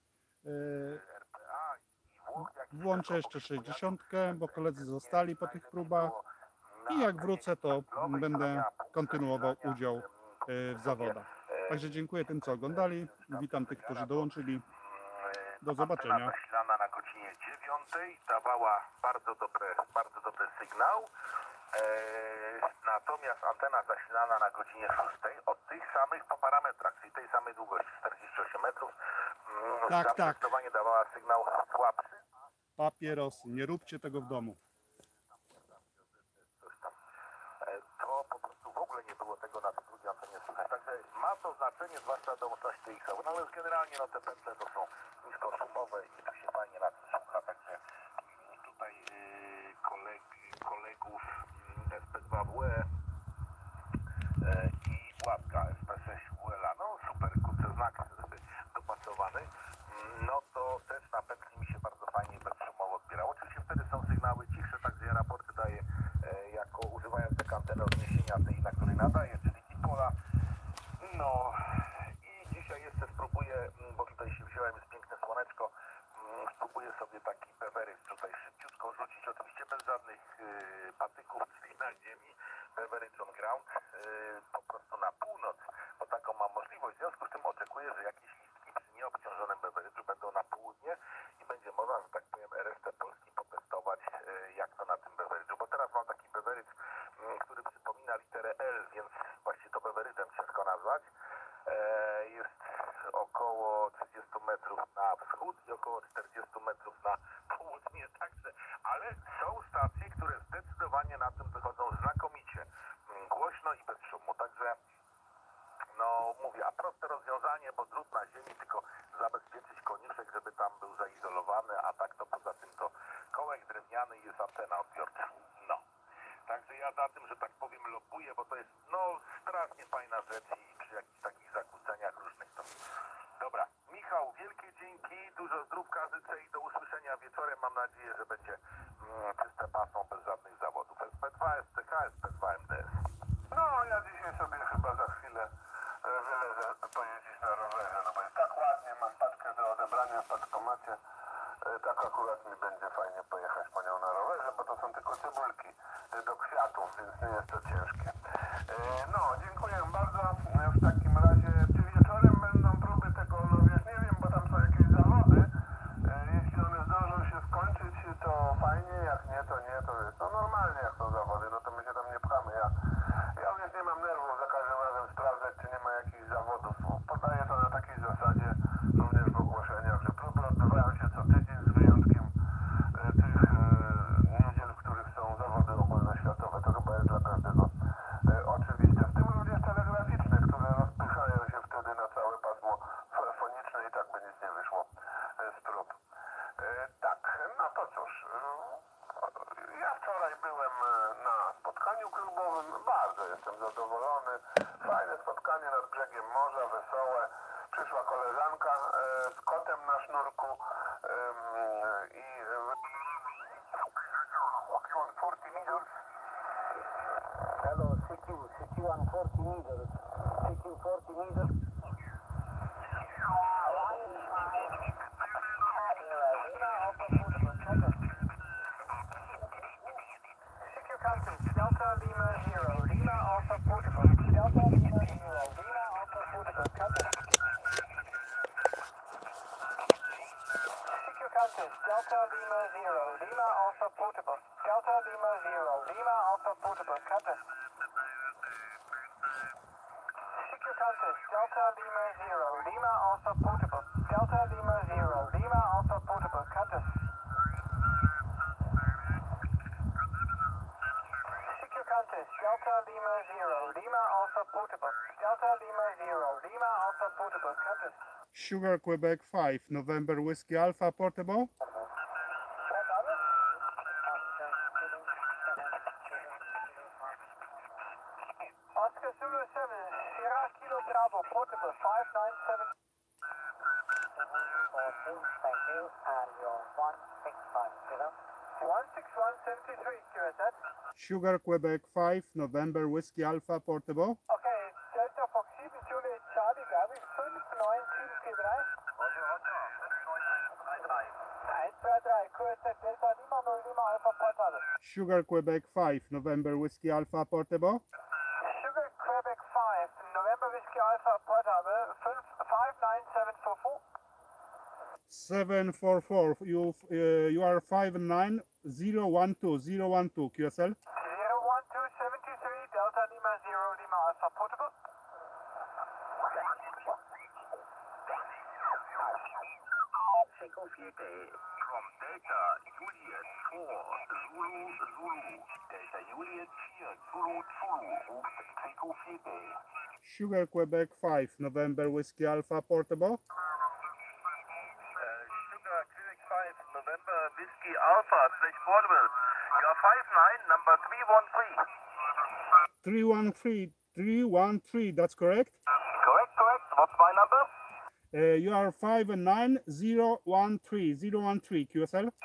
Włączę jeszcze 60, bo koledzy zostali po tych próbach i jak wrócę, to będę kontynuował udział w zawodach. Także dziękuję tym, co oglądali. Witam tych, którzy dołączyli. Do zobaczenia. Antena zasilana na godzinie 9 dawała bardzo dobry sygnał. Natomiast antena zasilana na godzinie 6 od tych samych po parametrach, czyli tej samej długości 48 metrów, zdecydowanie dawała sygnał słabszy. Papierosy, nie róbcie tego w domu. To po prostu w ogóle nie było tego na drugiej antenie słychać. Także ma to znaczenie, zwłaszcza do łączności TX-owej. No ale generalnie no, te pętle to są niskoszumowe i tu się fajnie na tym słucha. Także tutaj kolegów SP2WE i Władka SP6WL, no super, kurczę, znak dopasowany. No to też na pętli mi się bardzo fajnie i bezszumowo odbierało. Oczywiście wtedy są sygnały cichsze, także ja raporty daję jako używając taką antenę odniesienia tej, na której nadaję, czyli Dipola. No i dzisiaj jeszcze spróbuję, bo tutaj się wziąłem, jest piękne słoneczko, spróbuję sobie taki beverage tutaj szybciutko rzucić, oczywiście bez żadnych patyków, czyli na ziemi, beverage on ground, po prostu na północ, bo taką mam możliwość, w związku z tym oczekuję, że jakieś listki przy nieobciążonym beverage'u będą na południe i będzie można, że tak powiem, resztę Polski potestować, jak to na tym beverage'u, bo teraz mam taki beverage, który przypomina literę L, więc właściwie to beverage'em ciężko nazwać. Jest około 30 metrów na wschód i około 40 metrów na południe, także, ale są stacje, które zdecydowanie na tym wychodzą znakomicie, głośno i bez szumu, także no mówię, a proste rozwiązanie, bo drut na ziemi, tylko zabezpieczyć koniuszek, żeby tam był zaizolowany, a tak to poza tym to kołek drewniany i jest antena odbiorcza. No. Także ja na tym, że tak powiem, lobuję, bo to jest no strasznie fajna rzecz i przy jakichś takich zakłóceniach różnych to... Dobra, Michał, wielkie dzięki. dużo zdrówka życzę i do usłyszenia wieczorem. Mam nadzieję, że będzie czyste pasą bez żadnych zawodów. SP2, SCK, SP2 MDS. No, ja dzisiaj sobie chyba za chwilę wyleżę pojeździć na rowerze, no bo jest tak ładnie, mam paczkę do odebrania w paczkomacie. Tak akurat mi będzie fajnie pojechać po nią na rowerze, bo to są tylko cebulki do kwiatów, więc nie jest to ciężkie. No, dziękuję bardzo. W takim razie, czy wieczorem będą próby tego, no wiesz, nie wiem, bo tam są jakieś zawody. Jeśli one zdążą się skończyć, to fajnie, jak nie, to nie, to jest no normalnie, jak są zawody, no to my się tam nie pchamy. Ja już nie mam nerwów za każdym razem sprawdzać, czy nie ma jakichś zawodów. Podaję to na takiej zasadzie, również w ogłoszeniach, że próby odbywają się co tydzień z wyjątkiem tych niedziel, w których są zawody ogólnoświatowe. To chyba jest dla każdego oczywiste. W tym również telegraficzne, które rozpychają się wtedy na całe pasmo foniczne i tak by nic nie wyszło z prób. Tak, no to cóż, ja wczoraj byłem na spotkaniu klubowym, bardzo jestem zadowolony. Fajne spotkanie nad brzegiem morza, wesołe. Przyszła koleżanka z kotem na sznurku i walking on 40 meters. Hello, CQ 140 meters. CQ 40 meters. CQ Contact, Delta Lima 0, Lima Alpha Portugal, Delta Lima 0, Lima Alpha Portugal, contact. CQ Contact, Delta Lima 0, Lima Alpha Portugal, Delta Lima 0, Lima Alpha Portugal, contact. CQ Contact, Delta Lima 0, Lima Alpha Portugal, Delta Lima 0, Lima Alpha Portugal, contact. CQ Contest, Delta Lima 0, Lima Alpha Portugal, Delta Lima 0, Lima Alpha Portugal, Contest. Sugar Quebec 5, November Whiskey Alpha Portable. Oscar Zulu 7, Sierra Kilo Bravo, Portugal, 597. Thank you, and your 1650. 16173, QSS. Sugar Quebec 5, November Whiskey Alpha Portable. Okay, Delta Fox 7, Juliet Charlie, Gabi, 59743. 133, QSS Delta Lima 0 Lima Alpha Portable. Sugar Quebec 5, November Whiskey Alpha Portable. Sugar Quebec 5, November Whiskey Alpha Portable, 59744. 744, you are 59012 QSL. 01273, Delta Lima 0 Lima Alpha Portable. Seco 4 from Delta Juliet 4 Zulu Zulu. Delta Juliet 4 Zulu Zulu ruft Seco 4. Sugar Quebec 5, November Whiskey Alpha Portable. Sugar Quebec 5 November Whiskey Alpha / Portable. You are 59, number 313. 313, that's correct. Correct. What's my number? You are 59013, QSL. 012?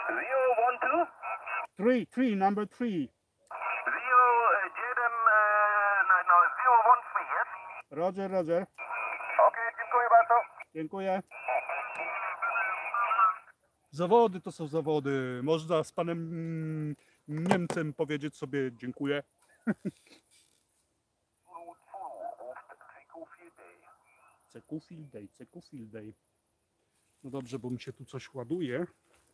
3, number 3. 0, Jerem, no, 013, yes? Roger. Okay, dziękuję bardzo. Dziękuję. Zawody to są zawody. Można z panem Niemcem powiedzieć sobie dziękuję. CQ Field Day. No dobrze, bo mi się tu coś ładuje.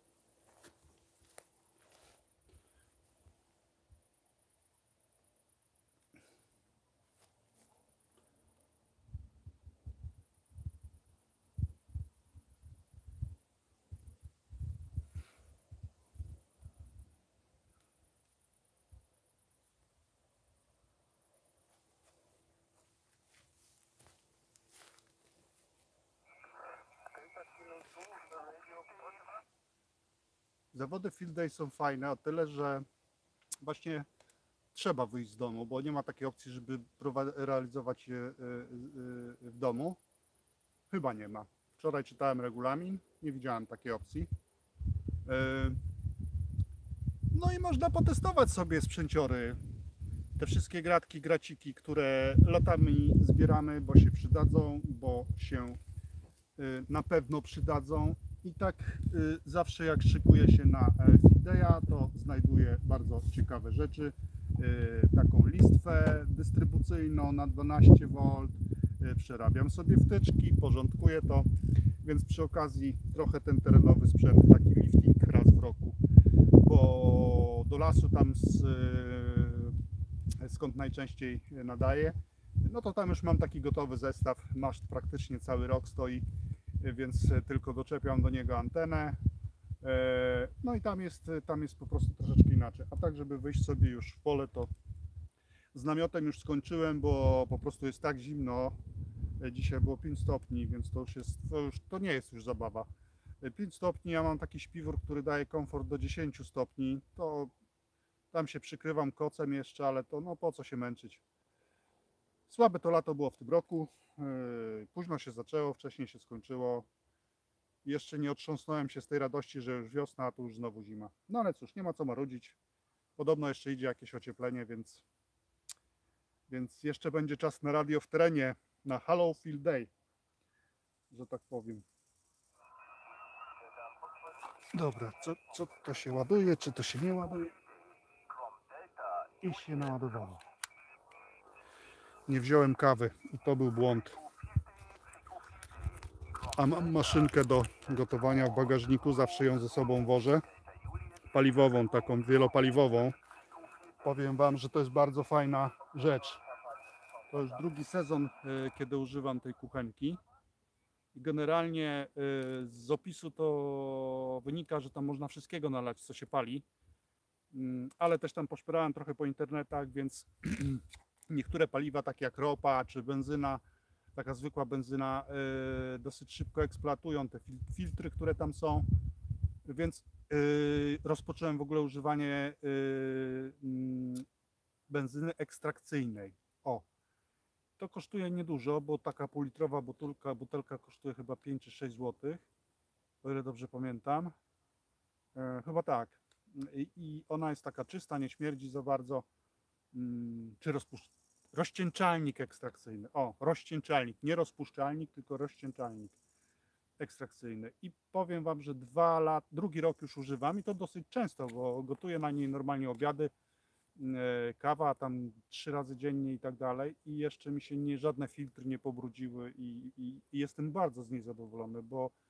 Zawody Field Day są fajne o tyle, że właśnie trzeba wyjść z domu, bo nie ma takiej opcji, żeby realizować je w domu. Chyba nie ma. Wczoraj czytałem regulamin, nie widziałem takiej opcji. No i można potestować sobie sprzęciory. Te wszystkie gratki, graciki, które latami zbieramy, bo się przydadzą, bo się na pewno przydadzą. I tak zawsze jak szykuję się na Fideya, to znajduję bardzo ciekawe rzeczy. Taką listwę dystrybucyjną na 12V, przerabiam sobie wtyczki, porządkuję to, więc przy okazji trochę ten terenowy sprzęt, taki lifting raz w roku, bo do lasu tam skąd najczęściej nadaję, no to tam już mam taki gotowy zestaw, maszt praktycznie cały rok stoi, więc tylko doczepiam do niego antenę. No i tam jest po prostu troszeczkę inaczej. A tak, żeby wyjść sobie już w pole, to z namiotem już skończyłem, bo po prostu jest tak zimno. Dzisiaj było 5 stopni, więc to nie jest już zabawa. 5 stopni, ja mam taki śpiwór, który daje komfort do 10 stopni. To tam się przykrywam kocem jeszcze, ale to no po co się męczyć. Słabe to lato było w tym roku. Późno się zaczęło, wcześniej się skończyło. Jeszcze nie otrząsnąłem się z tej radości, że już wiosna, a tu już znowu zima. No ale cóż, nie ma co marudzić. Podobno jeszcze idzie jakieś ocieplenie, więc jeszcze będzie czas na radio w terenie, na Hello Field Day, że tak powiem. Dobra, co to się ładuje, czy to się nie ładuje? I się naładowało. Nie wziąłem kawy i to był błąd. A mam maszynkę do gotowania w bagażniku, zawsze ją ze sobą wożę. Paliwową, taką wielopaliwową. Powiem Wam, że to jest bardzo fajna rzecz. To już drugi sezon, kiedy używam tej kuchenki. Generalnie z opisu to wynika, że tam można wszystkiego nalać, co się pali. Ale też tam poszperałem trochę po internetach, więc niektóre paliwa, takie jak ropa czy benzyna, taka zwykła benzyna, dosyć szybko eksploatują te filtry, które tam są, więc rozpocząłem w ogóle używanie benzyny ekstrakcyjnej. O, to kosztuje niedużo, bo taka półlitrowa butelka kosztuje chyba 5 czy 6 zł, o ile dobrze pamiętam. Chyba tak. I ona jest taka czysta, nie śmierdzi za bardzo. Czy rozcieńczalnik ekstrakcyjny. O, rozcieńczalnik, nie rozpuszczalnik, tylko rozcieńczalnik ekstrakcyjny. I powiem Wam, że drugi rok już używam i to dosyć często, bo gotuję na niej normalnie obiady, kawa tam 3 razy dziennie i tak dalej. I jeszcze mi się żadne filtry nie pobrudziły i jestem bardzo z niej zadowolony,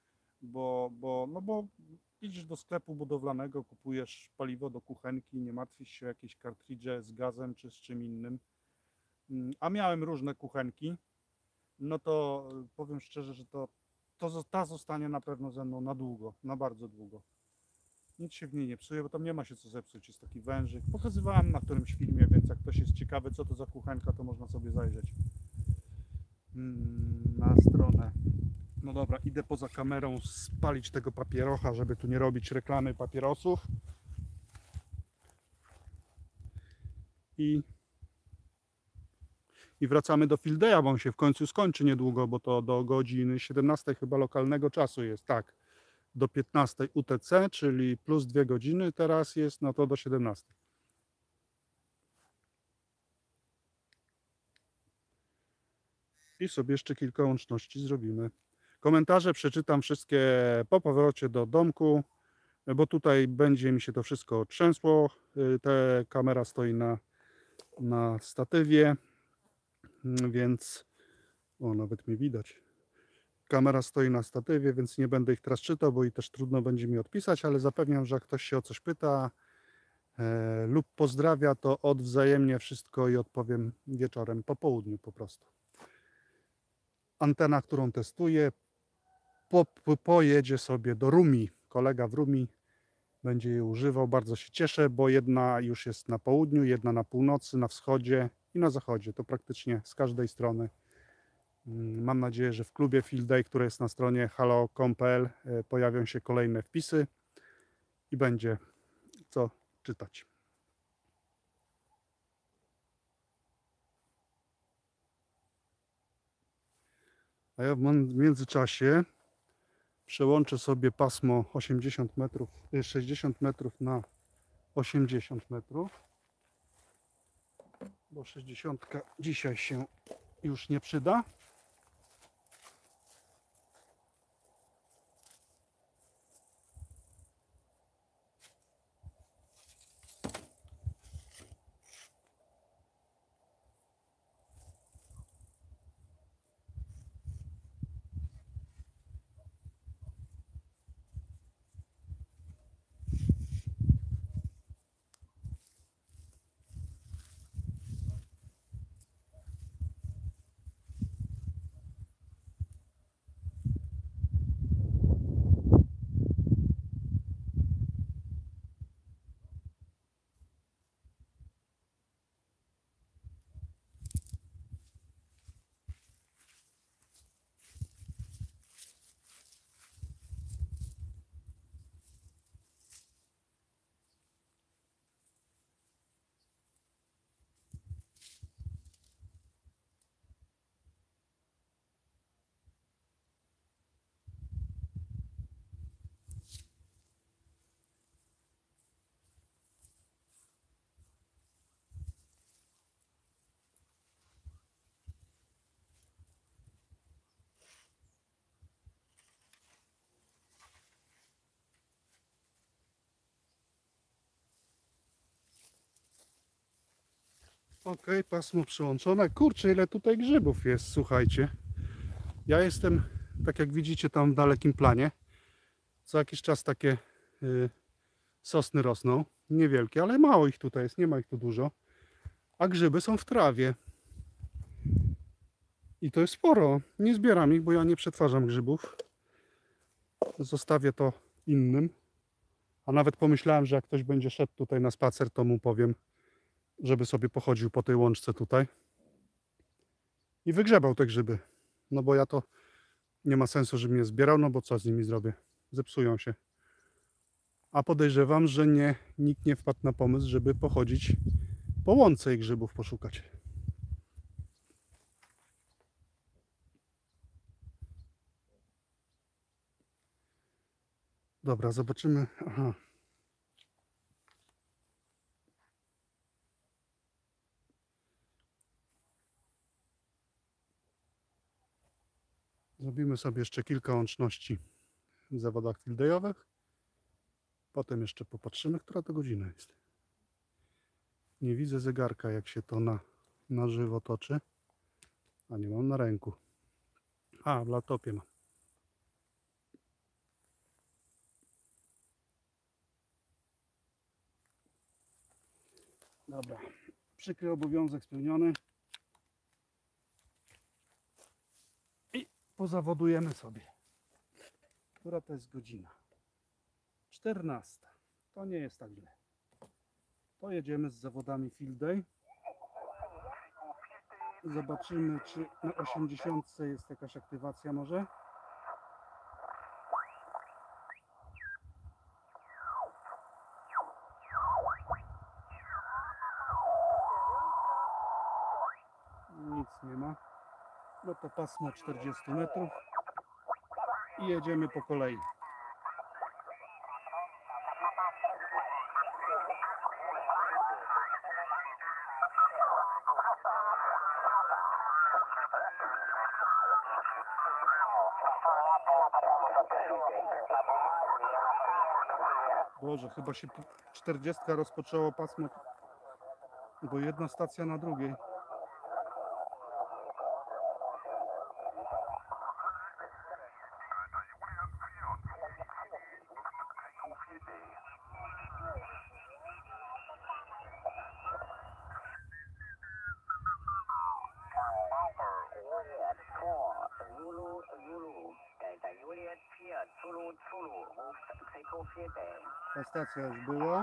bo idziesz do sklepu budowlanego, kupujesz paliwo do kuchenki, nie martwisz się o jakieś kartridże z gazem czy z czym innym. A miałem różne kuchenki, no to powiem szczerze, że ta zostanie na pewno ze mną na długo, na bardzo długo. Nic się w niej nie psuje, bo tam nie ma się co zepsuć, jest taki wężyk. Pokazywałem na którymś filmie, więc jak ktoś jest ciekawy, co to za kuchenka, to można sobie zajrzeć na stronę. No dobra, idę poza kamerą spalić tego papierocha, żeby tu nie robić reklamy papierosów. I wracamy do Field Day'a, bo on się w końcu skończy niedługo, bo to do godziny 17 chyba lokalnego czasu jest, tak. Do 15 UTC, czyli plus 2 godziny teraz jest, no to do 17. I sobie jeszcze kilka łączności zrobimy. Komentarze przeczytam wszystkie po powrocie do domku, bo tutaj będzie mi się to wszystko trzęsło. Ta kamera stoi na statywie, więc nawet mnie widać. Kamera stoi na statywie, więc nie będę ich teraz czytał, bo i też trudno będzie mi odpisać, ale zapewniam, że jak ktoś się o coś pyta lub pozdrawia, to odwzajemnię wszystko i odpowiem wieczorem, po południu po prostu. Antena, którą testuję, pojedzie sobie do Rumi. Kolega w Rumi będzie jej używał. Bardzo się cieszę, bo jedna już jest na południu, jedna na północy, na wschodzie i na zachodzie. To praktycznie z każdej strony. Mam nadzieję, że w klubie Field Day, który jest na stronie halo.com.pl, pojawią się kolejne wpisy i będzie co czytać. A ja w międzyczasie Przełączę sobie pasmo 80 metrów, 60 metrów na 80 metrów, bo 60 dzisiaj się już nie przyda. Ok, pasmo przyłączone. Kurczę, ile tutaj grzybów jest, słuchajcie. Ja jestem, tak jak widzicie tam w dalekim planie. Co jakiś czas takie sosny rosną. Niewielkie, ale mało ich tutaj jest, nie ma ich tu dużo. A grzyby są w trawie. I to jest sporo. Nie zbieram ich, bo ja nie przetwarzam grzybów. Zostawię to innym. A nawet pomyślałem, że jak ktoś będzie szedł tutaj na spacer, to mu powiem, żeby sobie pochodził po tej łączce tutaj i wygrzebał te grzyby. No bo ja to nie ma sensu, żebym je zbierał, no bo co z nimi zrobię? Zepsują się. A podejrzewam, że nikt nie wpadł na pomysł, żeby pochodzić po łące i grzybów poszukać. Dobra, zobaczymy. Aha. Zrobimy sobie jeszcze kilka łączności w zawodach field dayowych. Potem jeszcze popatrzymy, która to godzina jest. Nie widzę zegarka, jak się to na żywo toczy. A nie mam na ręku. A, w laptopie mam. Dobra, przykry obowiązek spełniony. I pozawodujemy sobie. Która to jest godzina? 14. To nie jest tak źle. Pojedziemy z zawodami field day. Zobaczymy, czy na 80 jest jakaś aktywacja może. Nic nie ma. No to pasmo 40 metrów. I jedziemy po kolei. Boże, chyba się 40 rozpoczęło pasmo, bo jedna stacja na drugiej. Ta stacja już była.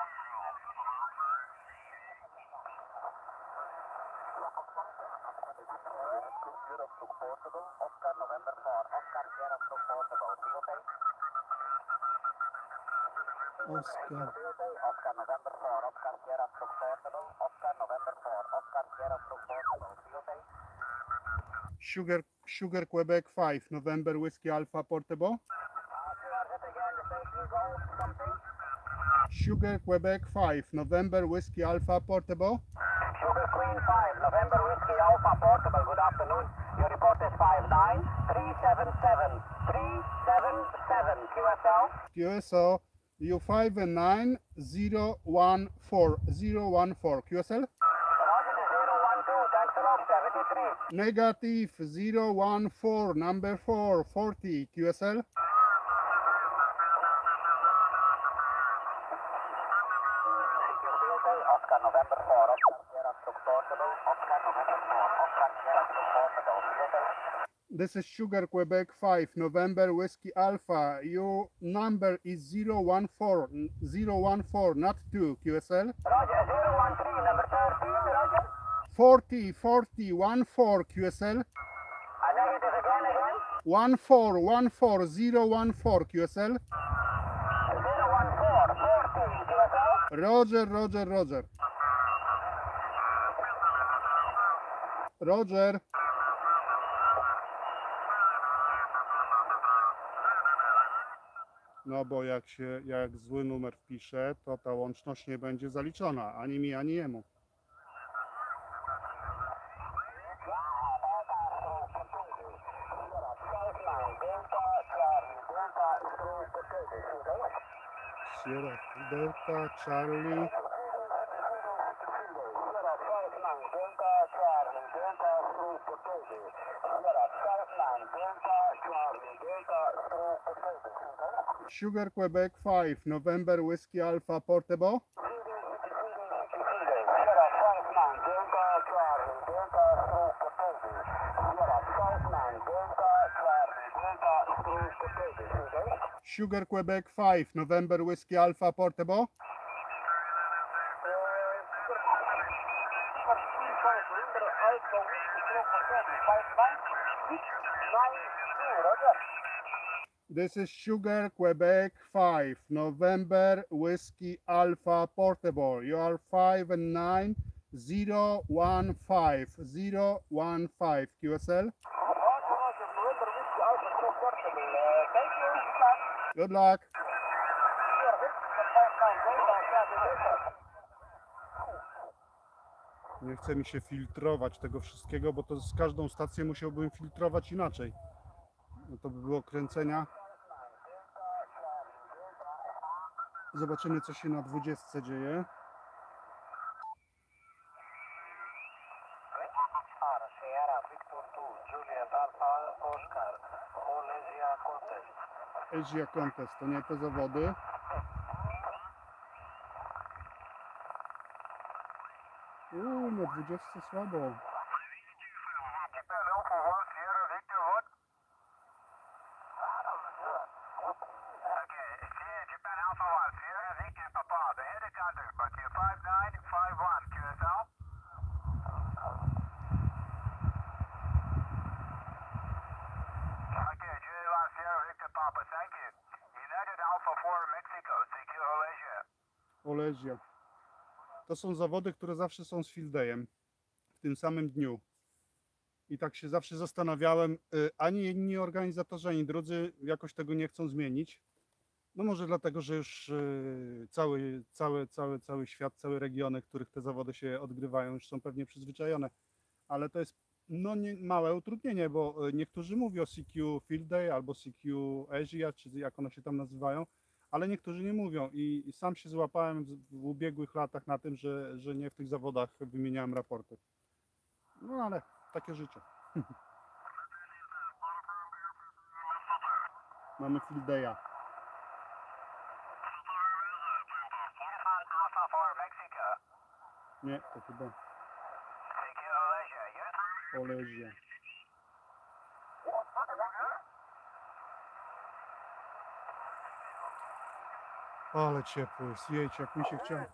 Oskar. Sugar Quebec 5, November Whiskey Alpha Portable. it again, the safety goal, something? Sugar Quebec 5, November Whiskey Alpha Portable. Sugar Queen 5, November Whiskey Alpha Portable, good afternoon. Your report is 59377. 377, QSL. QSO U5 and 9 014 014 QSL. Roger, the 012, thanks a lot, 73. Negative 014 number 4 40 QSL. Oscar November 4, Oscar Sierra Stroke Portable, Oscar November 4, Oscar Sierra Stroke Portable. This is Sugar Quebec 5, November Whiskey Alpha. Your number is 014, not 2 QSL. Roger, 013, number 13, Roger. 40 14 QSL. Negative again. 14 QSL. 014, 14, QSL. Roger. Roger. No bo jak zły numer wpiszę, to ta łączność nie będzie zaliczona, ani mi, ani jemu. Sierra Delta, Charlie. Sugar Quebec 5, November Whiskey Alpha Portable. Sugar Quebec 5, November Whiskey Alpha Portable. This is Sugar Quebec 5, November Whiskey Alpha Portable. You are 5 and 9 015 015 QSL. Good luck. Nie chce mi się filtrować tego wszystkiego, bo to z każdą stacją musiałbym filtrować inaczej. No to by było kręcenia. Zobaczymy, co się na 20 dzieje. Asia Contest, to nie te zawody. Na 20 słabo. Olesia. To są zawody, które zawsze są z field dayem w tym samym dniu. I tak się zawsze zastanawiałem, ani inni organizatorzy, ani drudzy jakoś tego nie chcą zmienić. No może dlatego, że już cały świat, całe regiony, w których te zawody się odgrywają, już są pewnie przyzwyczajone. Ale to jest małe utrudnienie, bo niektórzy mówią CQ Field Day albo CQ Asia, czy jak one się tam nazywają, ale niektórzy nie mówią i sam się złapałem w ubiegłych latach na tym, że nie w tych zawodach wymieniałem raporty. No ale takie życie. Mamy Field Day'a. Nie, to chyba Olesia. Ale ciepło jest, jejcie, jak mi się chciało.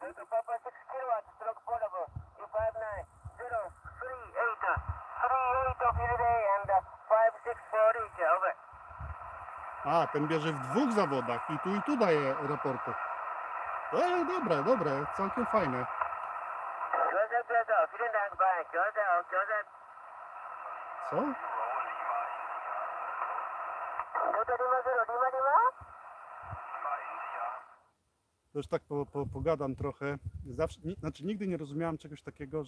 A, ten bierze w dwóch zawodach i tu daje raporty. Dobre, całkiem fajne. Co? To już tak pogadam trochę. Zawsze, znaczy nigdy nie rozumiałem czegoś takiego,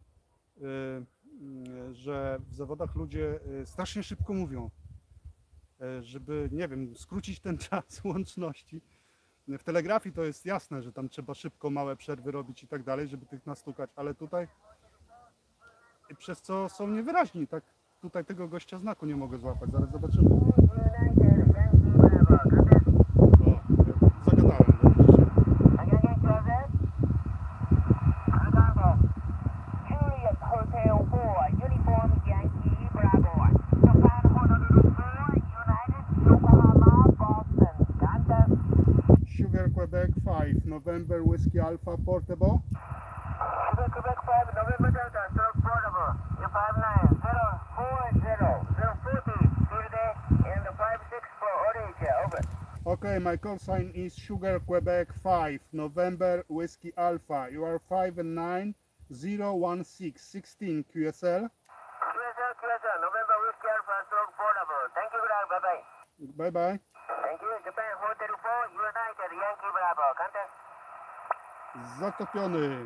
że w zawodach ludzie strasznie szybko mówią, żeby, nie wiem, skrócić ten czas łączności. W telegrafii to jest jasne, że tam trzeba szybko małe przerwy robić i tak dalej, żeby tych nastukać, ale tutaj przez co są niewyraźni, tak? Tutaj tego gościa znaku nie mogę złapać, zaraz zobaczymy. O, zagadałem go dzisiaj. Juliet Hotel 4, Uniform Yankee Bravo. Japan Honolulu 4, United Yokohama Boston. Contest. Sugar Quebec 5, November Whiskey Alpha Portable. Sugar Quebec 5, November Delta, Stroke Portable. U59, 040, 040, Tilde, and the 56 for Odisha, over. Okay, my call sign is Sugar Quebec 5, November Whiskey Alpha. You are 5 and 9, 016, 16 QSL. QSL, November Whiskey Alpha, Stroke Portable. Thank you, bye-bye. Bye bye. Thank you, Japan Hotel 4, United Yankee Bravo. Contest. Zatopiony.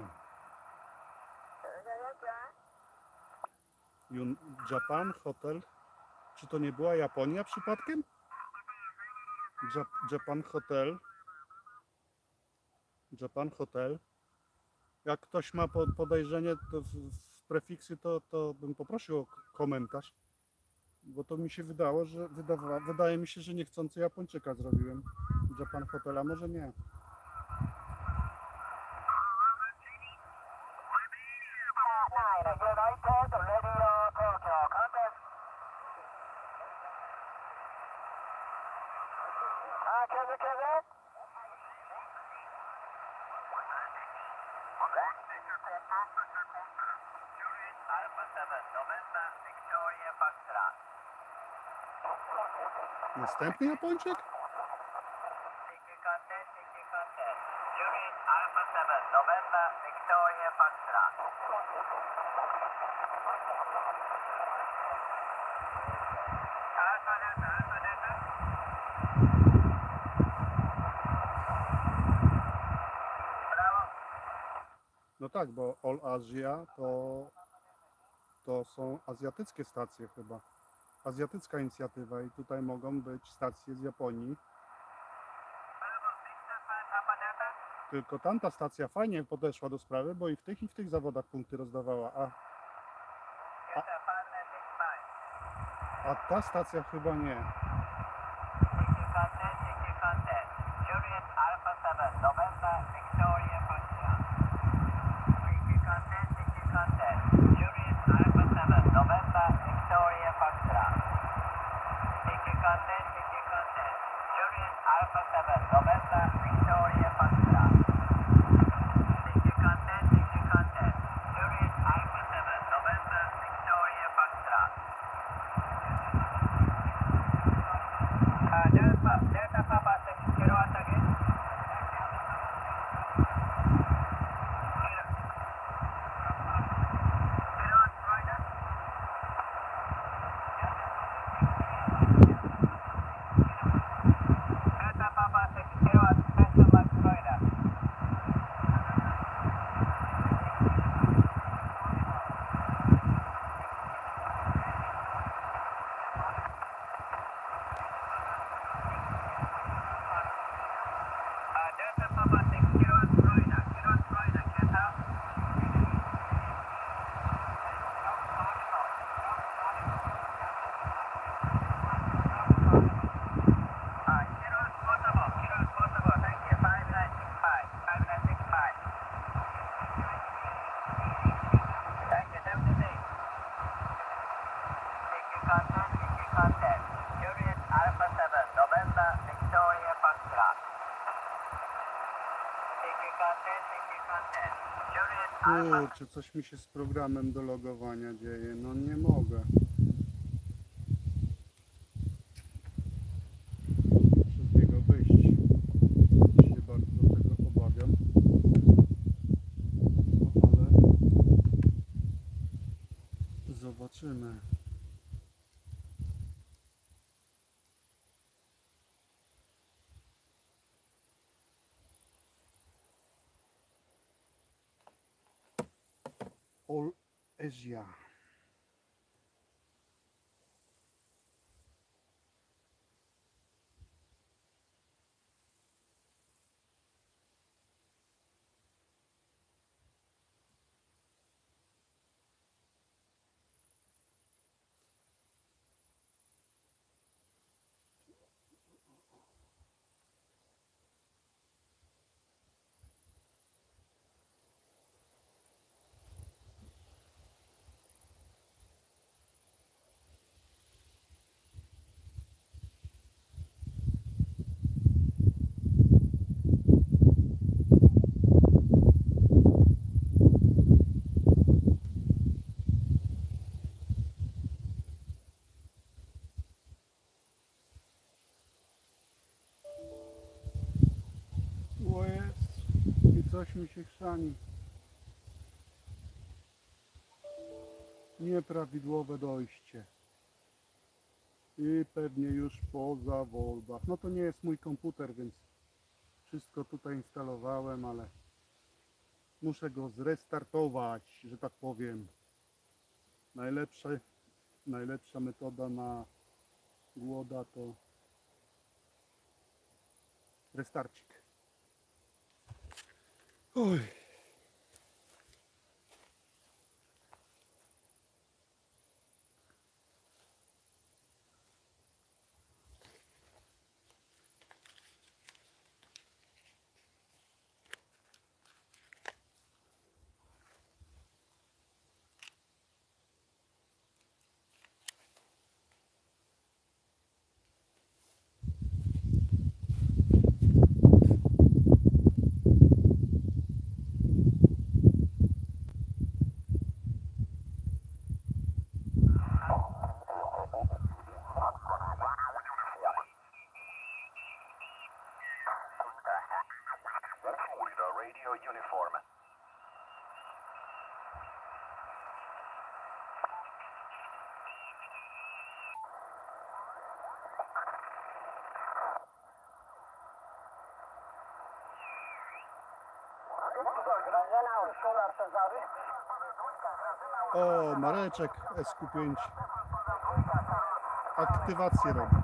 Japan Hotel. Czy to nie była Japonia przypadkiem? Japan Hotel. Japan Hotel. Jak ktoś ma podejrzenie to w prefiksy, to bym poprosił o komentarz. Bo to mi się wydało, że wydaje mi się, że niechcący Japończyka zrobiłem. Japan Hotela może nie. Następny Japończyk? No tak, bo All Asia to są azjatyckie stacje chyba. Azjatycka inicjatywa i tutaj mogą być stacje z Japonii. Tylko tamta stacja fajnie podeszła do sprawy, bo i w tych zawodach punkty rozdawała, a ta stacja chyba nie. Kurczę, coś mi się z programem do logowania dzieje, no nie mogę. Muszę z niego wyjść. Się bardzo tego obawiam. No ale zobaczymy. All Asia. O jest. I coś mi się chrzani. Nieprawidłowe dojście. I pewnie już po zawodach. No to nie jest mój komputer, więc wszystko tutaj instalowałem, ale muszę go zrestartować, że tak powiem. Najlepsza metoda na głoda to restarcik. Oj. Radio uniform. Grażyna, Urszula, Cezary. O, Mareczek SQ5 aktywację robi.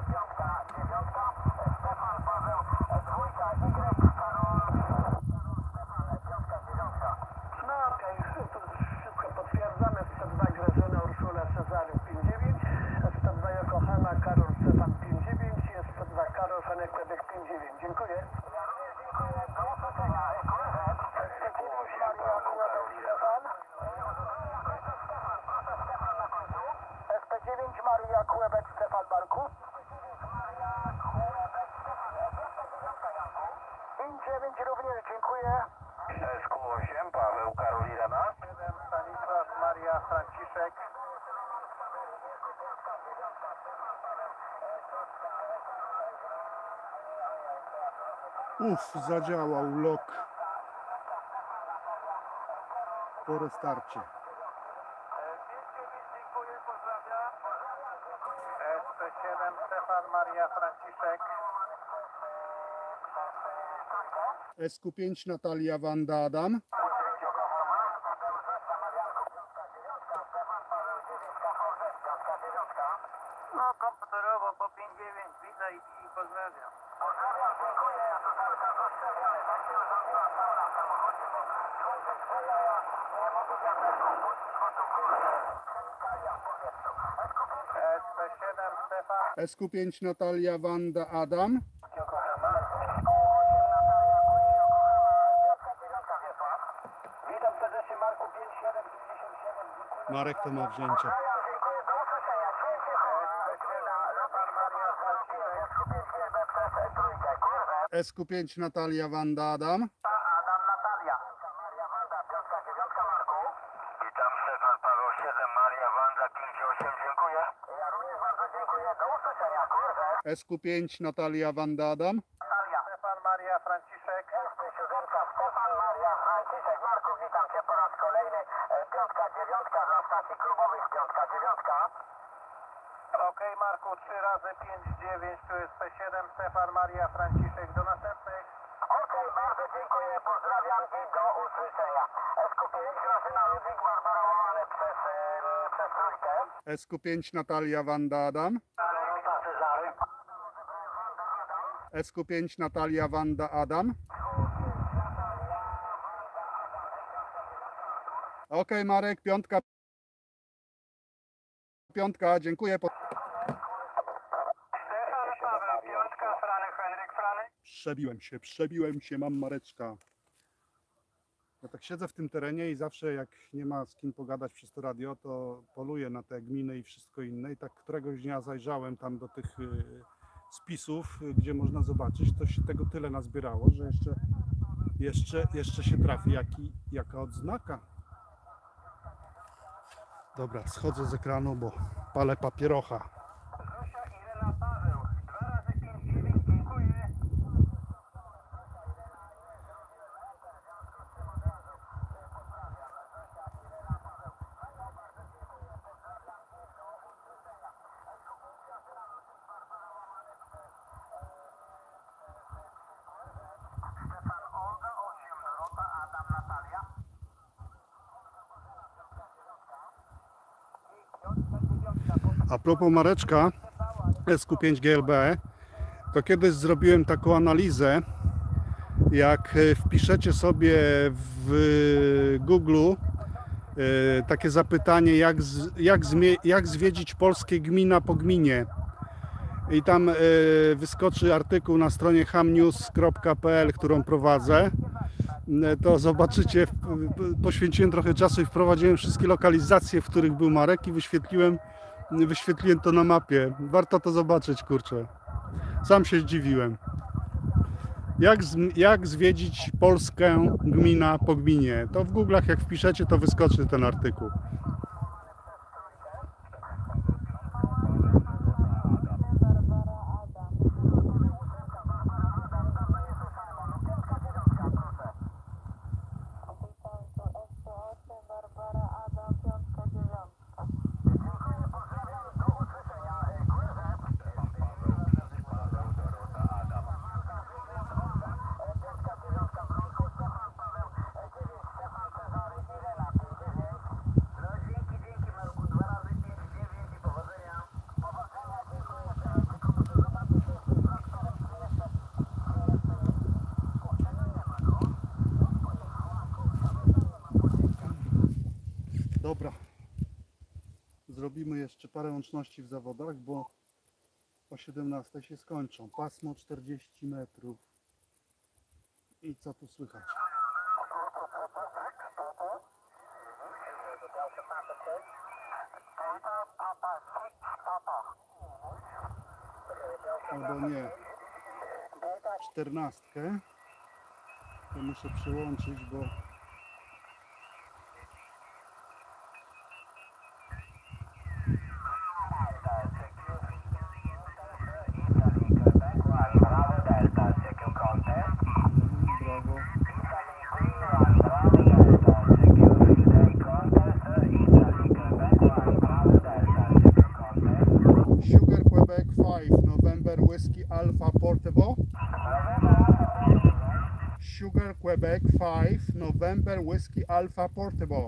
No okej, tu wszystko potwierdzamy. 102 Grażyna, Urszula, Cezary 59, 102 Yokohama, Karol, Stefan 59, jest 102 Karol, Fenek, Quebec 59. Dziękuję. Ja również dziękuję. Do usłyszenia. SP9 Maria Quebec Stefan Marku. 59 również dziękuję. SQ8 Paweł Karol Irena. 7 Stanisław Maria Franciszek. Zadziałał lock po restarcie. Dziękuję, pozdrawiam. SP7 Stefan Maria Franciszek. SQ5 Natalia Wanda Adam. No komputerowo po 59 widzę i pozdrawiam. SP7 Stefan. SQ5 Natalia Wanda Adam. Witam serdecznie Marku 5757. Marek to ma wzięcie. Dziękuję, do usłyszenia. SQ5 Natalia Wanda Adam. Adam Natalia. Witam Stefan Paweł 7 Maria Wanda 58, dziękuję. Ja również bardzo dziękuję, do usłyszenia. SQ5 Natalia Wanda Adam. Natalia. Stefan Maria Franciszek. Stefan Maria Franciszek. Marku, witam Cię po raz kolejny. Piątka, dziewiątka dla stacji klubowych. Piątka, dziewiątka. Okej, Marku, 3 razy 5-9, tu jest P7 Stefan Maria Franciszek. Do następnych. Okej, bardzo dziękuję. pozdrawiam i do usłyszenia. SQ5, Grażyna Ludwik, Barbara łamane przez trójkę. SQ5 Natalia Wanda Adam. Dorota Cezary. SQ5 Natalia Wanda Adam. Okej, Marek, piątka. Piątka, dziękuję. Stefan Paweł, piątka, Franek, Henryk, Franek. Przebiłem się, mam Mareczka. Ja tak siedzę w tym terenie i zawsze jak nie ma z kim pogadać przez to radio, to poluję na te gminy i wszystko inne. I tak któregoś dnia zajrzałem tam do tych spisów, gdzie można zobaczyć, to się tego tyle nazbierało, że jeszcze się trafi jaka odznaka. Dobra, schodzę z ekranu, bo palę papierocha. Zosia Irena Paweł, 2 razy 5-9, dziękuję. A propos Mareczka SQ5 GLB, to kiedyś zrobiłem taką analizę, jak wpiszecie sobie w Google takie zapytanie, jak zwiedzić Polskę gmina po gminie. I tam wyskoczy artykuł na stronie hamnews.pl, którą prowadzę. To zobaczycie, poświęciłem trochę czasu i wprowadziłem wszystkie lokalizacje, w których był Marek i wyświetliłem to na mapie. Warto to zobaczyć, kurczę. Sam się zdziwiłem. Jak zwiedzić Polskę gmina po gminie? To w Google'ach jak wpiszecie, to wyskoczy ten artykuł. Dobra, zrobimy jeszcze parę łączności w zawodach, bo o 17 się skończą. Pasmo 40 metrów. I co tu słychać? Albo nie. 14. To muszę przyłączyć, bo brawo. Sugar Quebec 5, November Whiskey Alpha Portable. Sugar Quebec 5, November Whiskey Alpha Portable.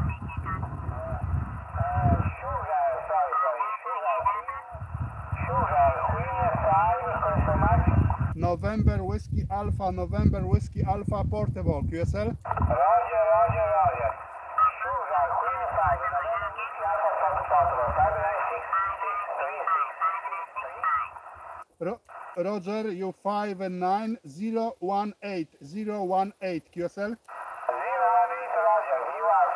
November Whiskey Alpha, November Whiskey Alpha Portable, QSL. Roger, roger, roger. Sugar, Queen 5, November Whiskey Alpha Portable, 596. Roger, you 5 and 9, 018, 018, QSL. 018, Roger, you are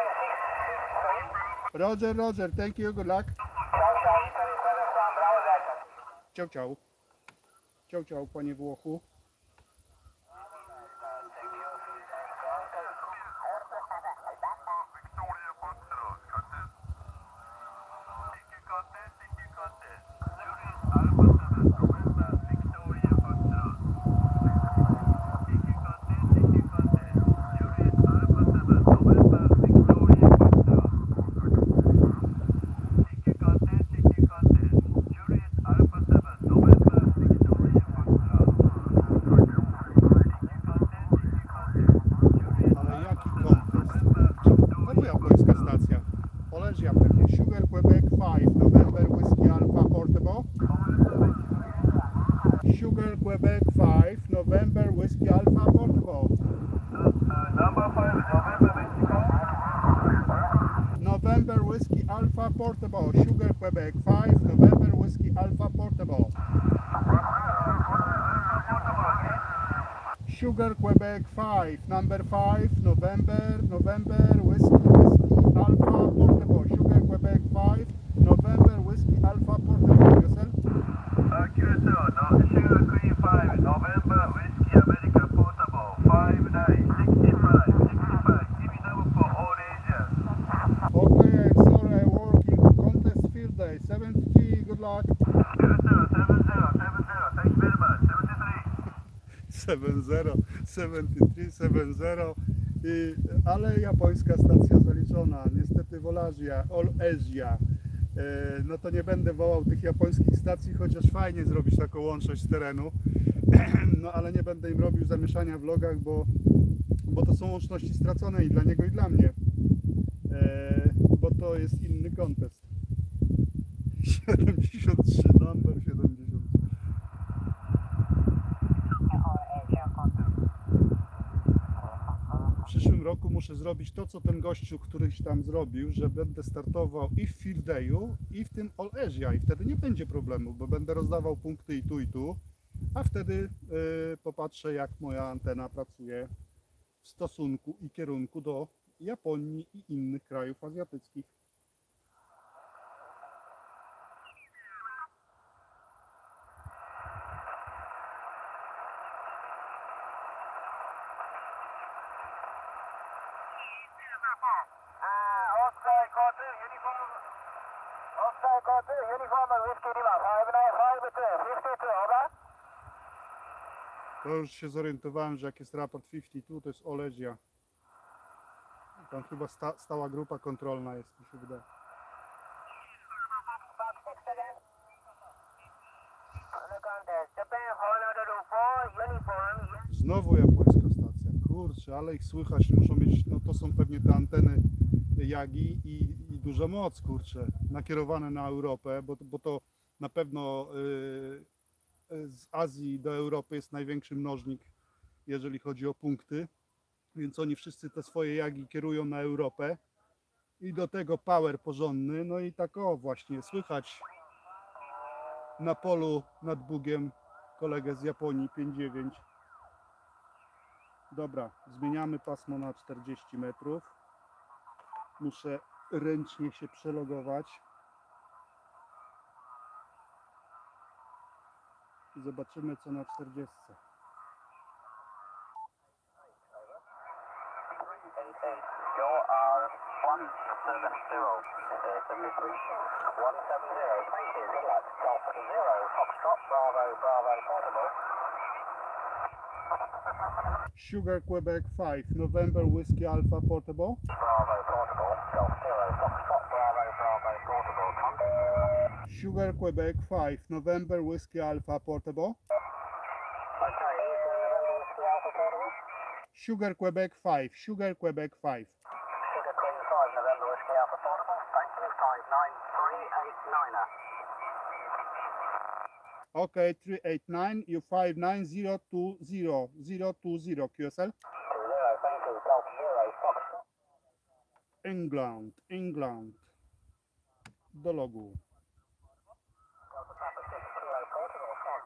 596. Roger, Roger, thank you, good luck. Ciao, ciao, Italy 7 from Bravo Delta. Ciao, ciao. Ciao, ciao, panie Włochu. Quebec 5, November Whiskey Alpha Portable. Number 5, November Mexico. November Whiskey Alpha Portable. Sugar Quebec 5, November Whiskey Alpha Portable. Sugar Quebec 5, number 5, November Whiskey Alpha Portable. Sugar Quebec 5, November Whiskey Alpha Portable. Yourself? QSO, no, Sugar Queen 5, November Whiskey America Portable, 5965, 65, give me number for all ages. Okay, I'm sorry, I'm working. Contest field day 73. Good luck. QSO, 70, 70, thank you very much, 73. 70, 70, ale japońska stacja zaliczona. Niestety Volazia, All-Asia. No to nie będę wołał tych japońskich stacji, chociaż fajnie zrobić taką łączność z terenu. No ale nie będę im robił zamieszania w vlogach, bo to są łączności stracone i dla niego, i dla mnie. Bo to jest inny kontest. 73, number 73. W przyszłym roku muszę zrobić to, co ten gościu któryś tam zrobił, że będę startował i w Field Dayu, i w tym All Asia, i wtedy nie będzie problemu, bo będę rozdawał punkty i tu, a wtedy popatrzę, jak moja antena pracuje w stosunku i kierunku do Japonii i innych krajów azjatyckich. To już się zorientowałem, że jak jest raport 52, to jest All Asia. Tam chyba stała grupa kontrolna jest, mi się wydaje. Znowu japońska stacja. Kurczę, ale ich słychać, muszą mieć, no to są pewnie te anteny Yagi i duża moc, kurczę, nakierowane na Europę, bo to na pewno z Azji do Europy jest największy mnożnik, jeżeli chodzi o punkty, więc oni wszyscy te swoje Yagi kierują na Europę i do tego power porządny, no i tak o właśnie słychać na polu nad Bugiem kolegę z Japonii 5.9. Dobra, zmieniamy pasmo na 40 metrów. Muszę ręcznie się przelogować. I zobaczymy, co na 40. Sugar Quebec 5, November Whiskey Alpha Portable. Sugar Quebec 5, November Whiskey Alpha Portable. Sugar Quebec 5, Sugar Quebec 5. Sugar Queen 5, November Whiskey Alpha Portable, thank you, 59389. Okay, 389, you 59020, 020 QSL. 20, thank you, Golf 0, Foxtrot. England, England. Do logu. Delta Papa 620, Portable, thanks.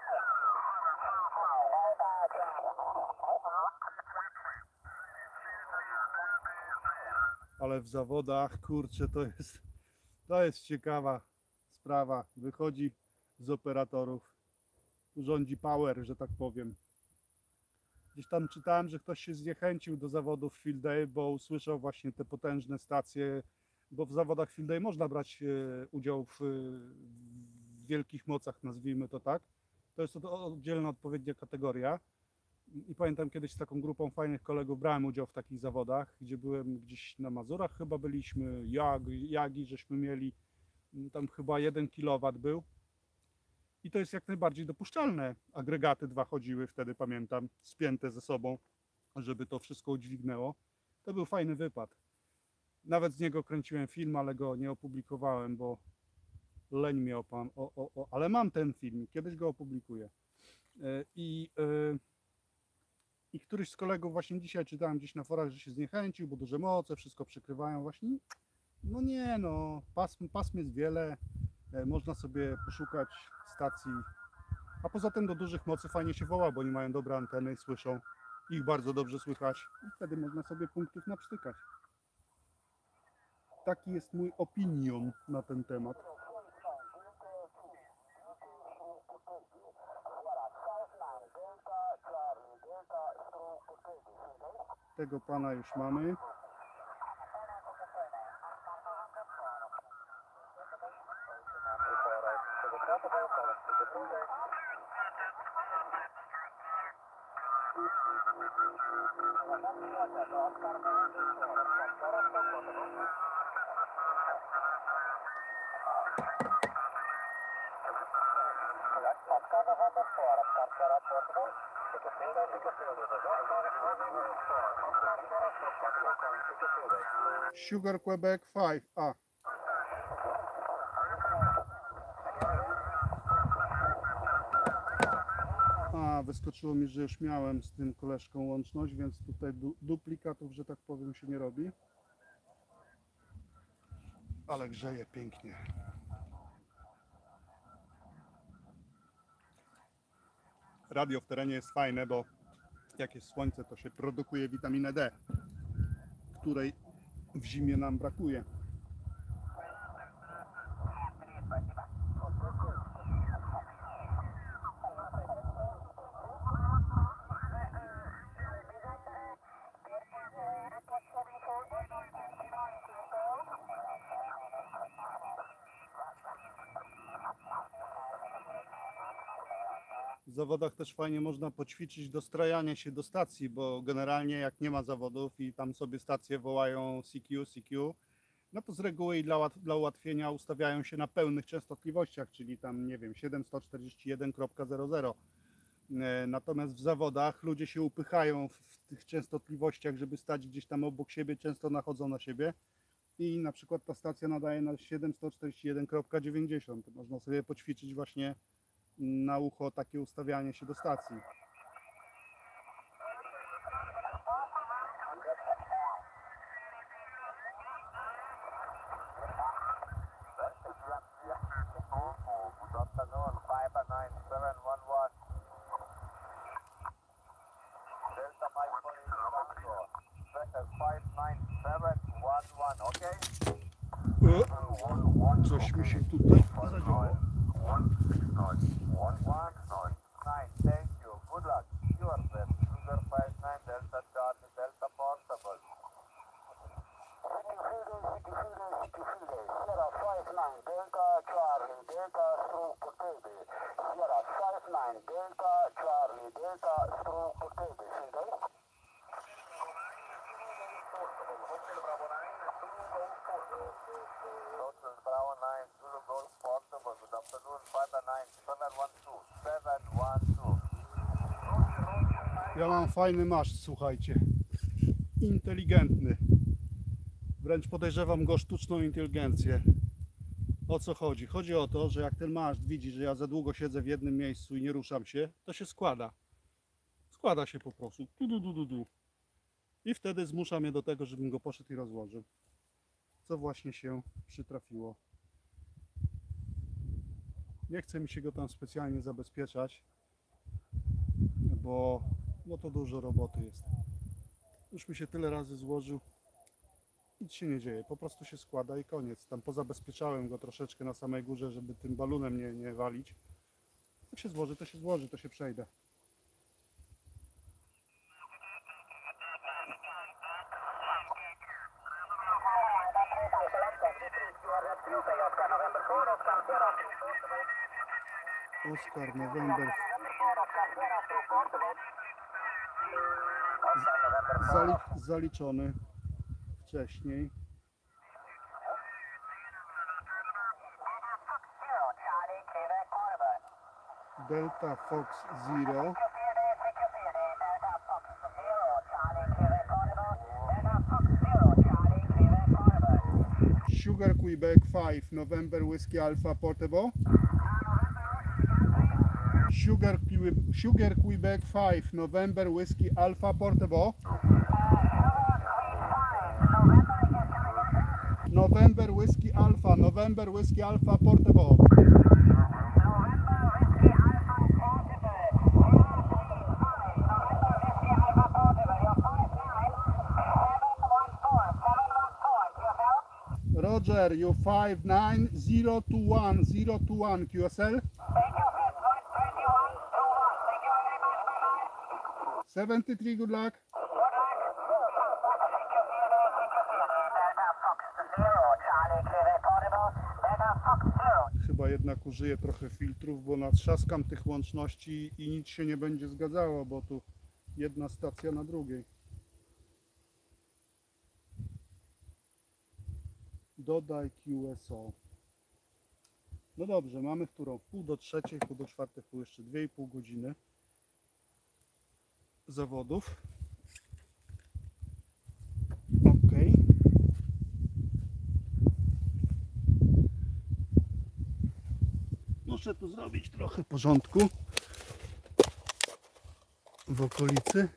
Ale w zawodach, kurczę, to jest ciekawa sprawa. Wychodzi z operatorów, rządzi power, że tak powiem. Gdzieś tam czytałem, że ktoś się zniechęcił do zawodów Field Day, bo usłyszał właśnie te potężne stacje, bo w zawodach Field Day można brać udział w wielkich mocach, nazwijmy to tak. To jest oddzielna, odpowiednia kategoria. I pamiętam, kiedyś z taką grupą fajnych kolegów brałem udział w takich zawodach, gdzie byłem gdzieś na Mazurach, chyba byliśmy, Yagi żeśmy mieli, tam chyba 1 kW był. I to jest jak najbardziej dopuszczalne. Agregaty 2 chodziły wtedy, pamiętam, spięte ze sobą, żeby to wszystko udźwignęło. To był fajny wypad. Nawet z niego kręciłem film, ale go nie opublikowałem, bo leń mnie ale mam ten film, kiedyś go opublikuję. I któryś z kolegów właśnie dzisiaj czytałem gdzieś na forach, że się zniechęcił, bo duże moce, wszystko przykrywają właśnie. No nie, no pasm jest wiele, można sobie poszukać stacji, a poza tym do dużych mocy fajnie się woła, bo oni mają dobre anteny i słyszą, ich bardzo dobrze słychać i wtedy można sobie punktów naprztykać. Taki jest mój opinion na ten temat. Tego pana już mamy. Sugar Quebec 5. Wyskoczyło mi, że już miałem z tym koleżką łączność, więc tutaj duplikatów, że tak powiem, się nie robi. Ale grzeje pięknie. Radio w terenie jest fajne, bo jak jest słońce, to się produkuje witaminę D, której w zimie nam brakuje. W zawodach też fajnie można poćwiczyć dostrajanie się do stacji, bo generalnie jak nie ma zawodów i tam sobie stacje wołają CQ, no to z reguły i dla ułatwienia ustawiają się na pełnych częstotliwościach, czyli tam nie wiem 741.00. Natomiast w zawodach ludzie się upychają w tych częstotliwościach, żeby stać gdzieś tam obok siebie, często nachodzą na siebie i na przykład ta stacja nadaje na 741.90. Można sobie poćwiczyć właśnie na ucho takie ustawianie się do stacji. Coś mi się tutaj zadziało. Ja mam fajny maszt, słuchajcie. Inteligentny. Wręcz podejrzewam go sztuczną inteligencję. O co chodzi? Chodzi o to, że jak ten maszt widzi, że ja za długo siedzę w jednym miejscu i nie ruszam się, to się składa. Składa się po prostu. I wtedy zmusza mnie do tego, żebym go poszedł i rozłożył. Co właśnie się przytrafiło. Nie chce mi się go tam specjalnie zabezpieczać, bo to dużo roboty jest. Już mi się tyle razy złożył, nic się nie dzieje, po prostu się składa i koniec. Tam pozabezpieczałem go troszeczkę na samej górze, żeby tym balonem nie walić. Jak się złoży, to się przejdę. Oscar November. Zaliczony wcześniej. Delta Fox Zero. Sugar Quebec 5 November Whiskey Alpha Portable. Sugar Quebec 5, November Whiskey Alpha Portable. November Whiskey Alpha Portable. Roger, you 59021 QSL. 73, good luck. Chyba jednak użyję trochę filtrów, bo natrzaskam tych łączności i nic się nie będzie zgadzało, bo tu jedna stacja na drugiej. Dodaj QSO. No dobrze, mamy którą? Pół do trzeciej, pół do czwartej, pół jeszcze 2,5 godziny zawodów. Ok. Muszę tu zrobić trochę porządku w okolicy.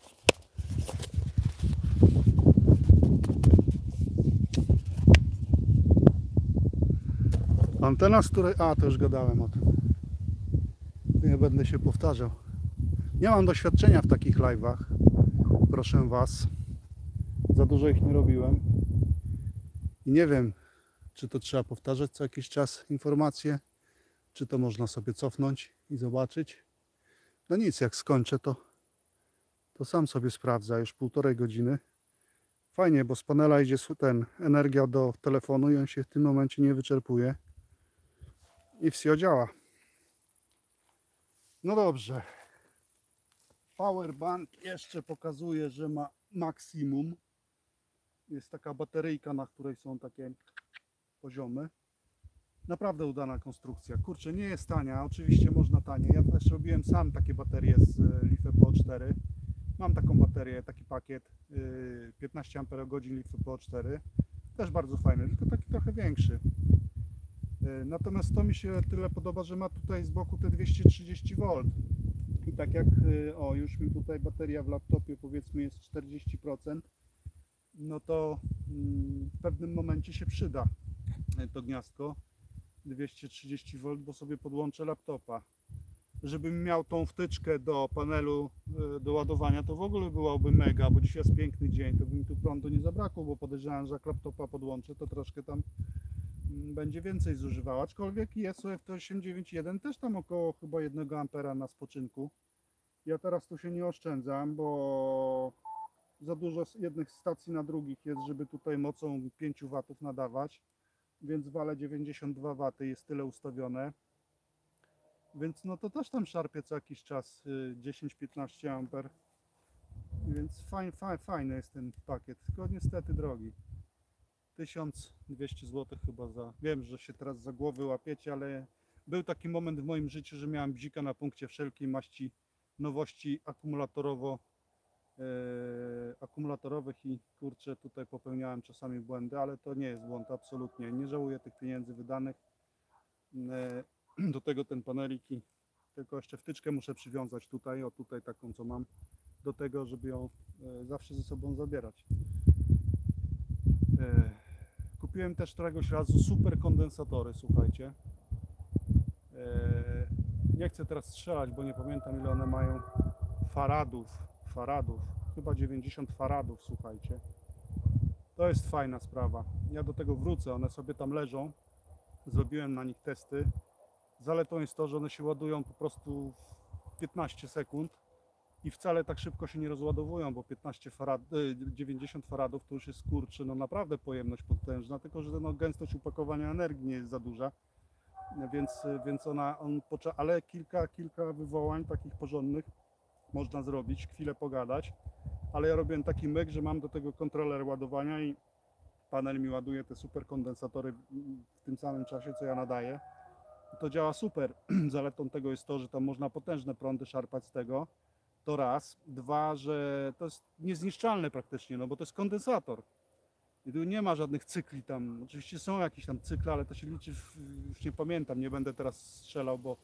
Antena, z której... A, to już gadałem o tym. Nie będę się powtarzał. Nie mam doświadczenia w takich live'ach. Proszę Was. Za dużo ich nie robiłem. I nie wiem, czy to trzeba powtarzać co jakiś czas informacje, czy to można sobie cofnąć i zobaczyć. No nic, jak skończę, to sam sobie sprawdzę. Już 1,5 godziny. Fajnie, bo z panela idzie energia do telefonu i on się w tym momencie nie wyczerpuje. I wszystko działa. No dobrze. Powerbank jeszcze pokazuje, że ma maksimum. Jest taka bateryjka, na której są takie poziomy. Naprawdę udana konstrukcja. Kurczę, nie jest tania. Oczywiście można taniej. Ja też robiłem sam takie baterie z LiFePO4. Mam taką baterię, taki pakiet 15 Ah LiFePO4. Też bardzo fajny, tylko taki trochę większy. Natomiast to mi się tyle podoba, że ma tutaj z boku te 230V. I tak jak, o, już mi tutaj bateria w laptopie powiedzmy jest 40%, no to w pewnym momencie się przyda to gniazdko 230V, bo sobie podłączę laptopa. Żebym miał tą wtyczkę do panelu do ładowania, to w ogóle byłoby mega, bo dzisiaj jest piękny dzień, to by mi tu prądu nie zabrakło, bo podejrzewam, że jak laptopa podłączę, to troszkę tam będzie więcej zużywał, aczkolwiek ISOF 891 też tam około chyba 1 ampera na spoczynku. Ja teraz tu się nie oszczędzam, bo za dużo z jednych stacji na drugich jest, żeby tutaj mocą 5 W nadawać, więc walę 92 W, jest tyle ustawione. Więc no to też tam szarpie co jakiś czas 10-15 amper. Więc fajny jest ten pakiet, tylko niestety drogi. 1200 zł chyba za... Wiem, że się teraz za głowy łapiecie, ale był taki moment w moim życiu, że miałem bzika na punkcie wszelkiej maści nowości akumulatorowych i kurczę, tutaj popełniałem czasami błędy, ale to nie jest błąd, absolutnie. Nie żałuję tych pieniędzy wydanych. Do tego ten panelik i tylko jeszcze wtyczkę muszę przywiązać tutaj, o tutaj taką co mam, do tego, żeby ją zawsze ze sobą zabierać. Kupiłem też któregoś razu super kondensatory, słuchajcie. Nie chcę teraz strzelać, bo nie pamiętam ile one mają faradów, chyba 90 faradów, słuchajcie. To jest fajna sprawa. Ja do tego wrócę, one sobie tam leżą. Zrobiłem na nich testy. Zaletą jest to, że one się ładują po prostu w 15 sekund i wcale tak szybko się nie rozładowują, bo 90 faradów to już jest kurczę, no naprawdę pojemność potężna, tylko że no, gęstość upakowania energii nie jest za duża, więc ale kilka wywołań takich porządnych można zrobić, chwilę pogadać, ale ja robiłem taki myk, że mam do tego kontroler ładowania i panel mi ładuje te super kondensatory w tym samym czasie, co ja nadaję. To działa super. Zaletą tego jest to, że tam można potężne prądy szarpać z tego. To raz. Dwa, że to jest niezniszczalne praktycznie, no bo to jest kondensator. I tu nie ma żadnych cykli tam. Oczywiście są jakieś tam cykle, ale to się liczy, już nie pamiętam, nie będę teraz strzelał, bo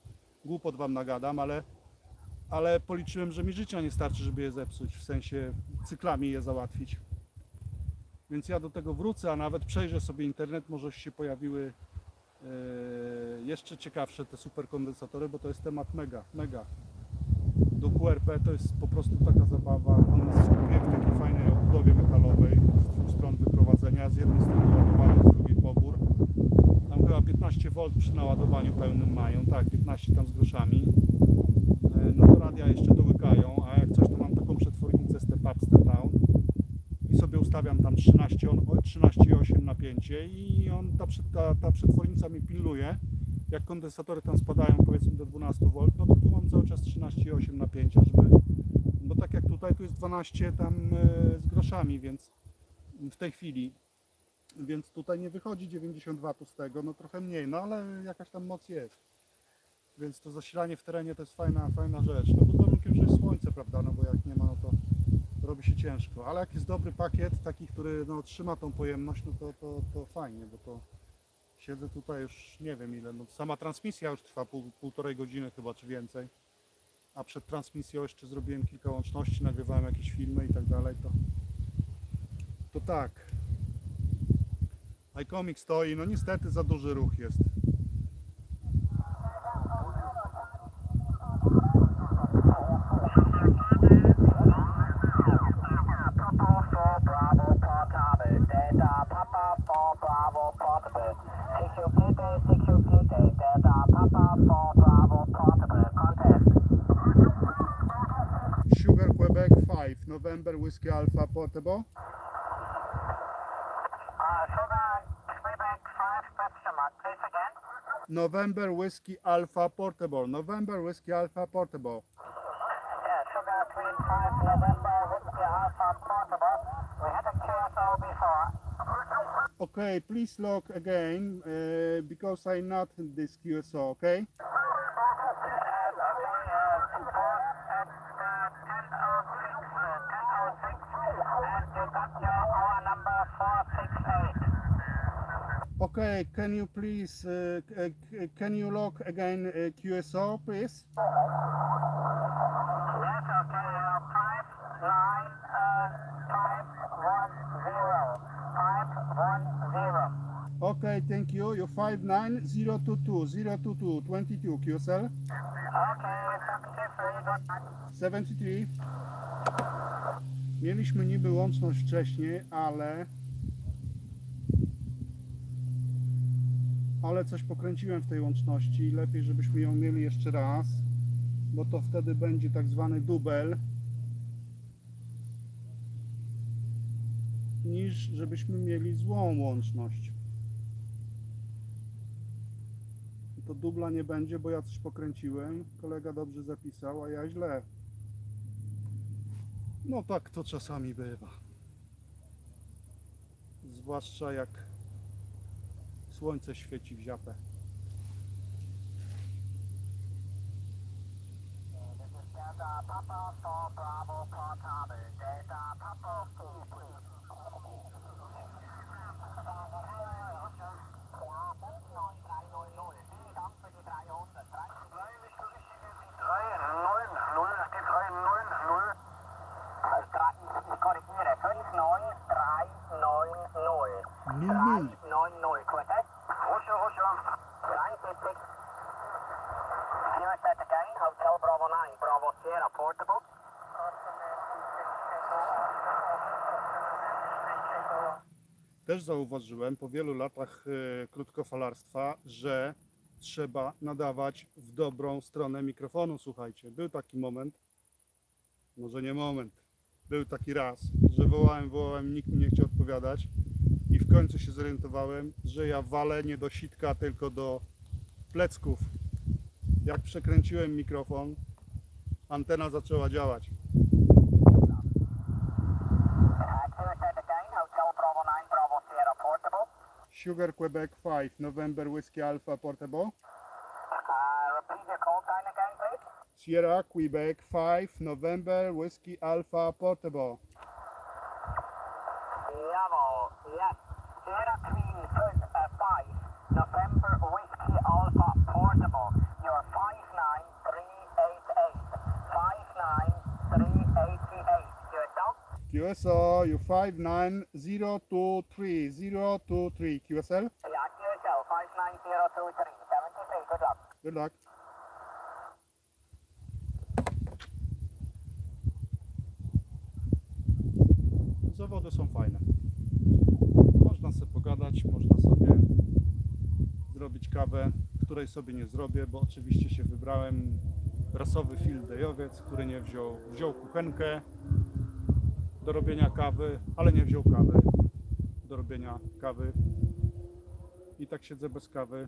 głupot wam nagadam, ale policzyłem, że mi życia nie starczy, żeby je zepsuć, w sensie cyklami je załatwić. Więc ja do tego wrócę, a nawet przejrzę sobie internet, może się pojawiły jeszcze ciekawsze te superkondensatory, bo to jest temat mega. Do QRP to jest po prostu taka zabawa. On jest w takiej fajnej obudowie metalowej, z dwóch stron wyprowadzenia, z jednej strony ładowanie, z drugiej pobór. Tam chyba 15 V przy naładowaniu pełnym mają, tak, 15 tam z groszami. No to radia jeszcze dołykają, a jak coś to mam taką przetwornicę step up, step down i sobie ustawiam tam 13,8 napięcie i ta przetwornica mi pilnuje. Jak kondensatory tam spadają powiedzmy do 12 V, no to tu mam cały czas 13,8 napięcia, bo tak jak tutaj, tu jest 12 tam z groszami, więc w tej chwili, więc tutaj nie wychodzi 90 W z tego, no trochę mniej, no ale jakaś tam moc jest. Więc to zasilanie w terenie to jest fajna rzecz, no pod warunkiem, że jest słońce, prawda, no bo jak nie ma, no to robi się ciężko, ale jak jest dobry pakiet, taki, który no, trzyma tą pojemność, no to fajnie, bo to siedzę tutaj już nie wiem ile, no sama transmisja już trwa półtorej godziny chyba, czy więcej. A przed transmisją jeszcze zrobiłem kilka łączności, nagrywałem jakieś filmy i tak dalej, to tak. iComic stoi, no niestety za duży ruch jest. Sugar Quebec 5, November Whiskey Alpha Portable. Sugar Quebec 5 question mark, please again. November Whiskey Alpha Portable. November Whiskey Alpha Portable. Yeah, Sugar Queen 5 November Whiskey Alpha Portable. We had a QSO before. Okay, please log again because I not this QSO, okay? Okay, can you please can you log again QSO, please? Yes, okay, 590. Okay, thank you. You 59022 22 QSL. Okay, 73. Mieliśmy niby łączność wcześniej, ale coś pokręciłem w tej łączności. Lepiej, żebyśmy ją mieli jeszcze raz, bo to wtedy będzie tak zwany dubel, niż żebyśmy mieli złą łączność. To dubla nie będzie, bo ja coś pokręciłem. Kolega dobrze zapisał, a ja źle. No tak to czasami bywa. Zwłaszcza jak słońce świeci w ziapę. Hotel Bravo 9, Bravo Sierra, portable. Też zauważyłem po wielu latach krótkofalarstwa, że trzeba nadawać w dobrą stronę mikrofonu. Słuchajcie, był taki moment, może nie moment, był taki raz, że wołałem, nikt mi nie chciał odpowiadać i w końcu się zorientowałem, że ja walę nie do sitka, tylko do plecków. Jak przekręciłem mikrofon, antena zaczęła działać. Sugar Quebec 5, November Whiskey Alpha Portable. Repeat your call sign again, please. Sierra Quebec 5, November Whiskey Alpha Portable. Jawohl, yes. Sierra Queen 5, November Whiskey Alpha Portable. You're 59 QSO, you 59023, 023, QSL? Yeah, QSL 59023, 73, good luck. Good luck. Zawody są fajne. Można sobie pogadać, można sobie zrobić kawę, której sobie nie zrobię, bo oczywiście się wybrałem rasowy field dayowiec, który nie wziął kuchenkę do robienia kawy, ale nie wziął kawy do robienia kawy. I tak siedzę bez kawy.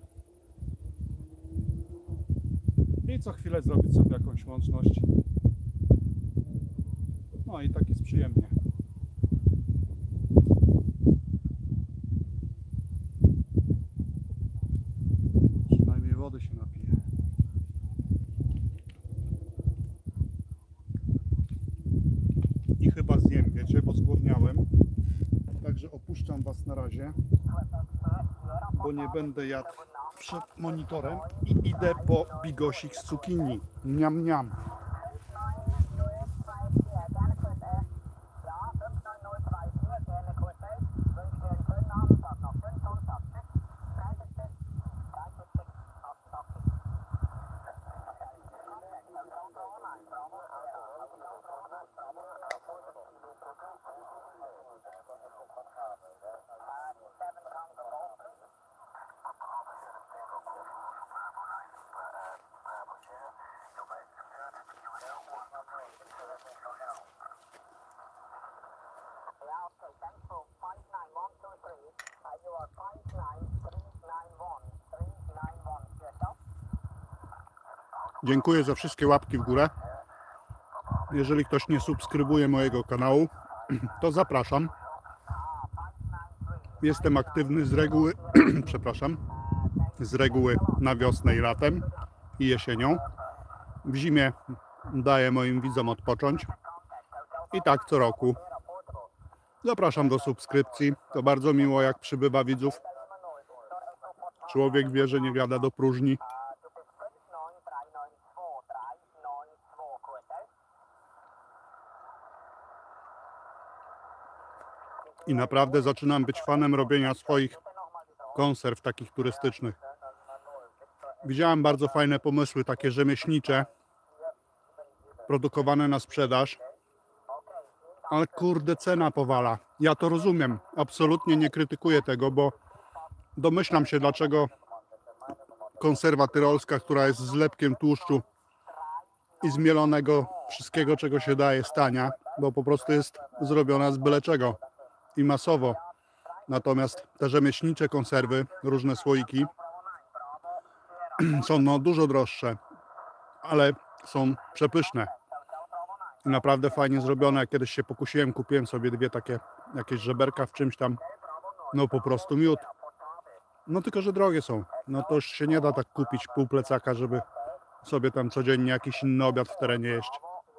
I co chwilę zrobić sobie jakąś łączność. No i tak jest przyjemnie. Przynajmniej wody się napiję. I chyba zjem, wiecie, bo zgłodniałem. Także opuszczam Was na razie, bo nie będę jadł przed monitorem i idę po bigosik z cukinii. Niam, niam. Dziękuję za wszystkie łapki w górę. Jeżeli ktoś nie subskrybuje mojego kanału, to zapraszam. Jestem aktywny z reguły, przepraszam, z reguły na wiosnę i latem i jesienią. W zimie daję moim widzom odpocząć. I tak co roku. Zapraszam do subskrypcji. To bardzo miło, jak przybywa widzów. Człowiek wie, że nie gada do próżni. I naprawdę zaczynam być fanem robienia swoich konserw takich turystycznych. Widziałem bardzo fajne pomysły, takie rzemieślnicze, produkowane na sprzedaż. Ale kurde, cena powala. Ja to rozumiem. Absolutnie nie krytykuję tego, bo domyślam się, dlaczego konserwa tyrolska, która jest zlepkiem tłuszczu i zmielonego wszystkiego, czego się da, jest tania, bo po prostu jest zrobiona z byle czego i masowo. Natomiast te rzemieślnicze konserwy, różne słoiki są no dużo droższe, ale są przepyszne. I naprawdę fajnie zrobione. Jak kiedyś się pokusiłem, kupiłem sobie dwie takie jakieś żeberka w czymś tam. No po prostu miód. No tylko, że drogie są. No to już się nie da tak kupić pół plecaka, żeby sobie tam codziennie jakiś inny obiad w terenie jeść.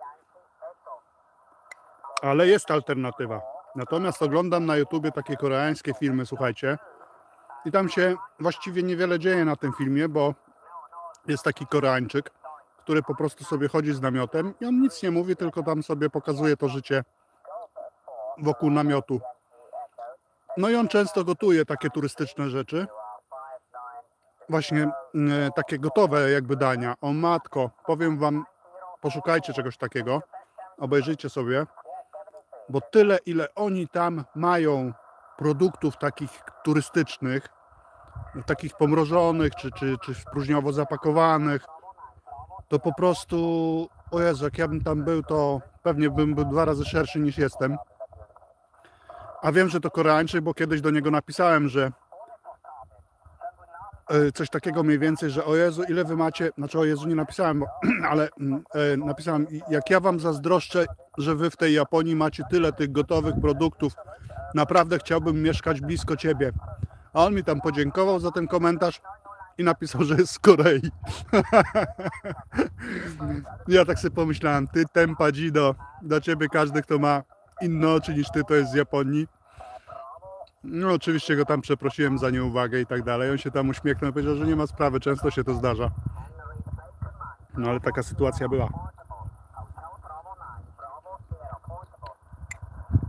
Ale jest alternatywa. Natomiast oglądam na YouTubie takie koreańskie filmy, słuchajcie. I tam się właściwie niewiele dzieje na tym filmie, bo jest taki Koreańczyk, który po prostu sobie chodzi z namiotem i on nic nie mówi, tylko tam sobie pokazuje to życie wokół namiotu. No i on często gotuje takie turystyczne rzeczy. Właśnie takie gotowe jakby dania. O matko, powiem wam, poszukajcie czegoś takiego, obejrzyjcie sobie, bo tyle ile oni tam mają produktów takich turystycznych, takich pomrożonych czy próżniowo zapakowanych, to po prostu, o Jezu, jak ja bym tam był, to pewnie bym był 2 razy szerszy niż jestem. A wiem, że to Koreańczyk, bo kiedyś do niego napisałem, że coś takiego mniej więcej, że o Jezu, ile wy macie, znaczy o Jezu nie napisałem, ale napisałem, jak ja wam zazdroszczę, że wy w tej Japonii macie tyle tych gotowych produktów, naprawdę chciałbym mieszkać blisko ciebie. A on mi tam podziękował za ten komentarz i napisał, że jest z Korei. Ja tak sobie pomyślałem, ty tempa dzido, dla ciebie każdy, kto ma inne oczy niż ty, to jest z Japonii. No oczywiście go tam przeprosiłem za nieuwagę i tak dalej. On się tam uśmiechnął i powiedział, że nie ma sprawy, często się to zdarza. No ale taka sytuacja była.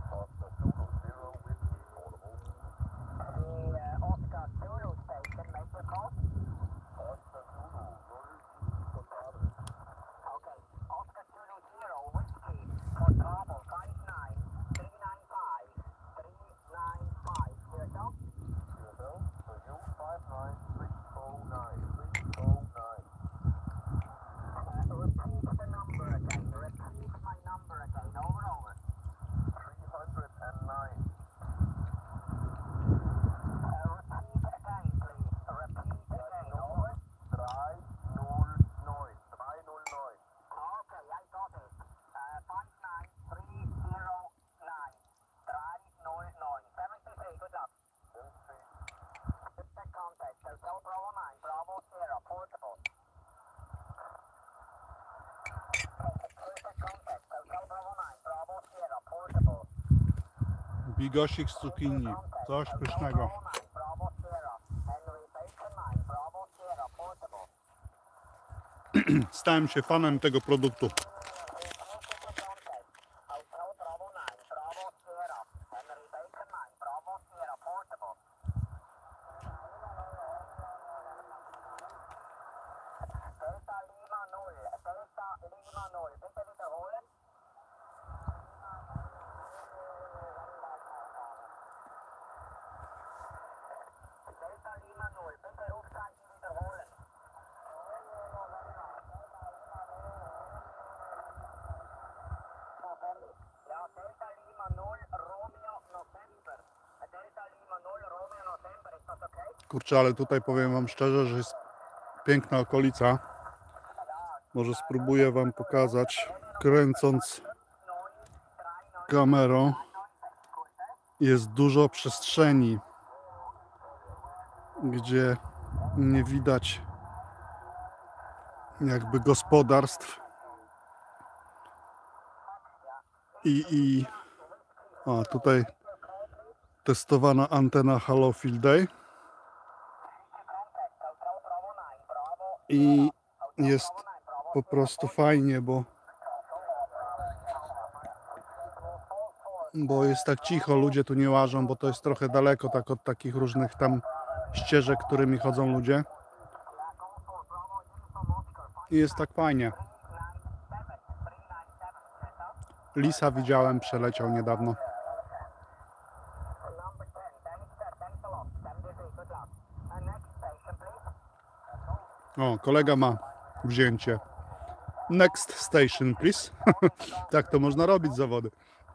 Bigosik z cukinii. Coś pysznego. Stałem się fanem tego produktu. Kurczę, ale tutaj powiem wam szczerze, że jest piękna okolica. Może spróbuję wam pokazać, kręcąc kamerą. Jest dużo przestrzeni, gdzie nie widać jakby gospodarstw. A tutaj testowana antena Hello Field Day. I jest po prostu fajnie, bo jest tak cicho, ludzie tu nie łażą, bo to jest trochę daleko tak od takich różnych tam ścieżek, którymi chodzą ludzie. I jest tak fajnie. Lisa widziałem, przeleciał niedawno. O, kolega ma wzięcie. Next station, please. Tak to można robić zawody.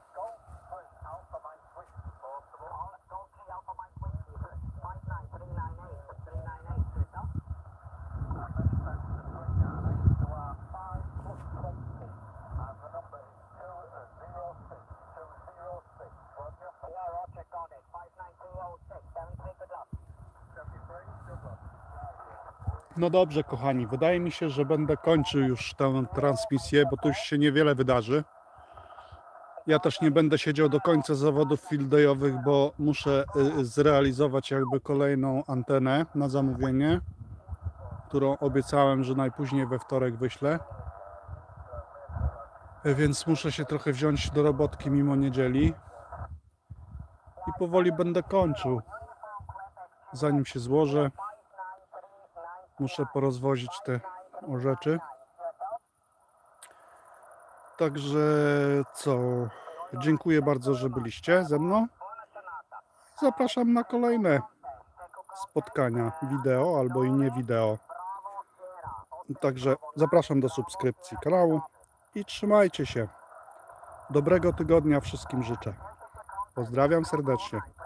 No dobrze, kochani, wydaje mi się, że będę kończył już tę transmisję, bo tu już się niewiele wydarzy. Ja też nie będę siedział do końca zawodów field dayowych, bo muszę zrealizować jakby kolejną antenę na zamówienie, którą obiecałem, że najpóźniej we wtorek wyślę. Więc muszę się trochę wziąć do robotki mimo niedzieli. I powoli będę kończył. Zanim się złożę, muszę porozwozić te rzeczy. Także co? Dziękuję bardzo, że byliście ze mną. Zapraszam na kolejne spotkania wideo albo i nie wideo. Także zapraszam do subskrypcji kanału i trzymajcie się. Dobrego tygodnia wszystkim życzę. Pozdrawiam serdecznie.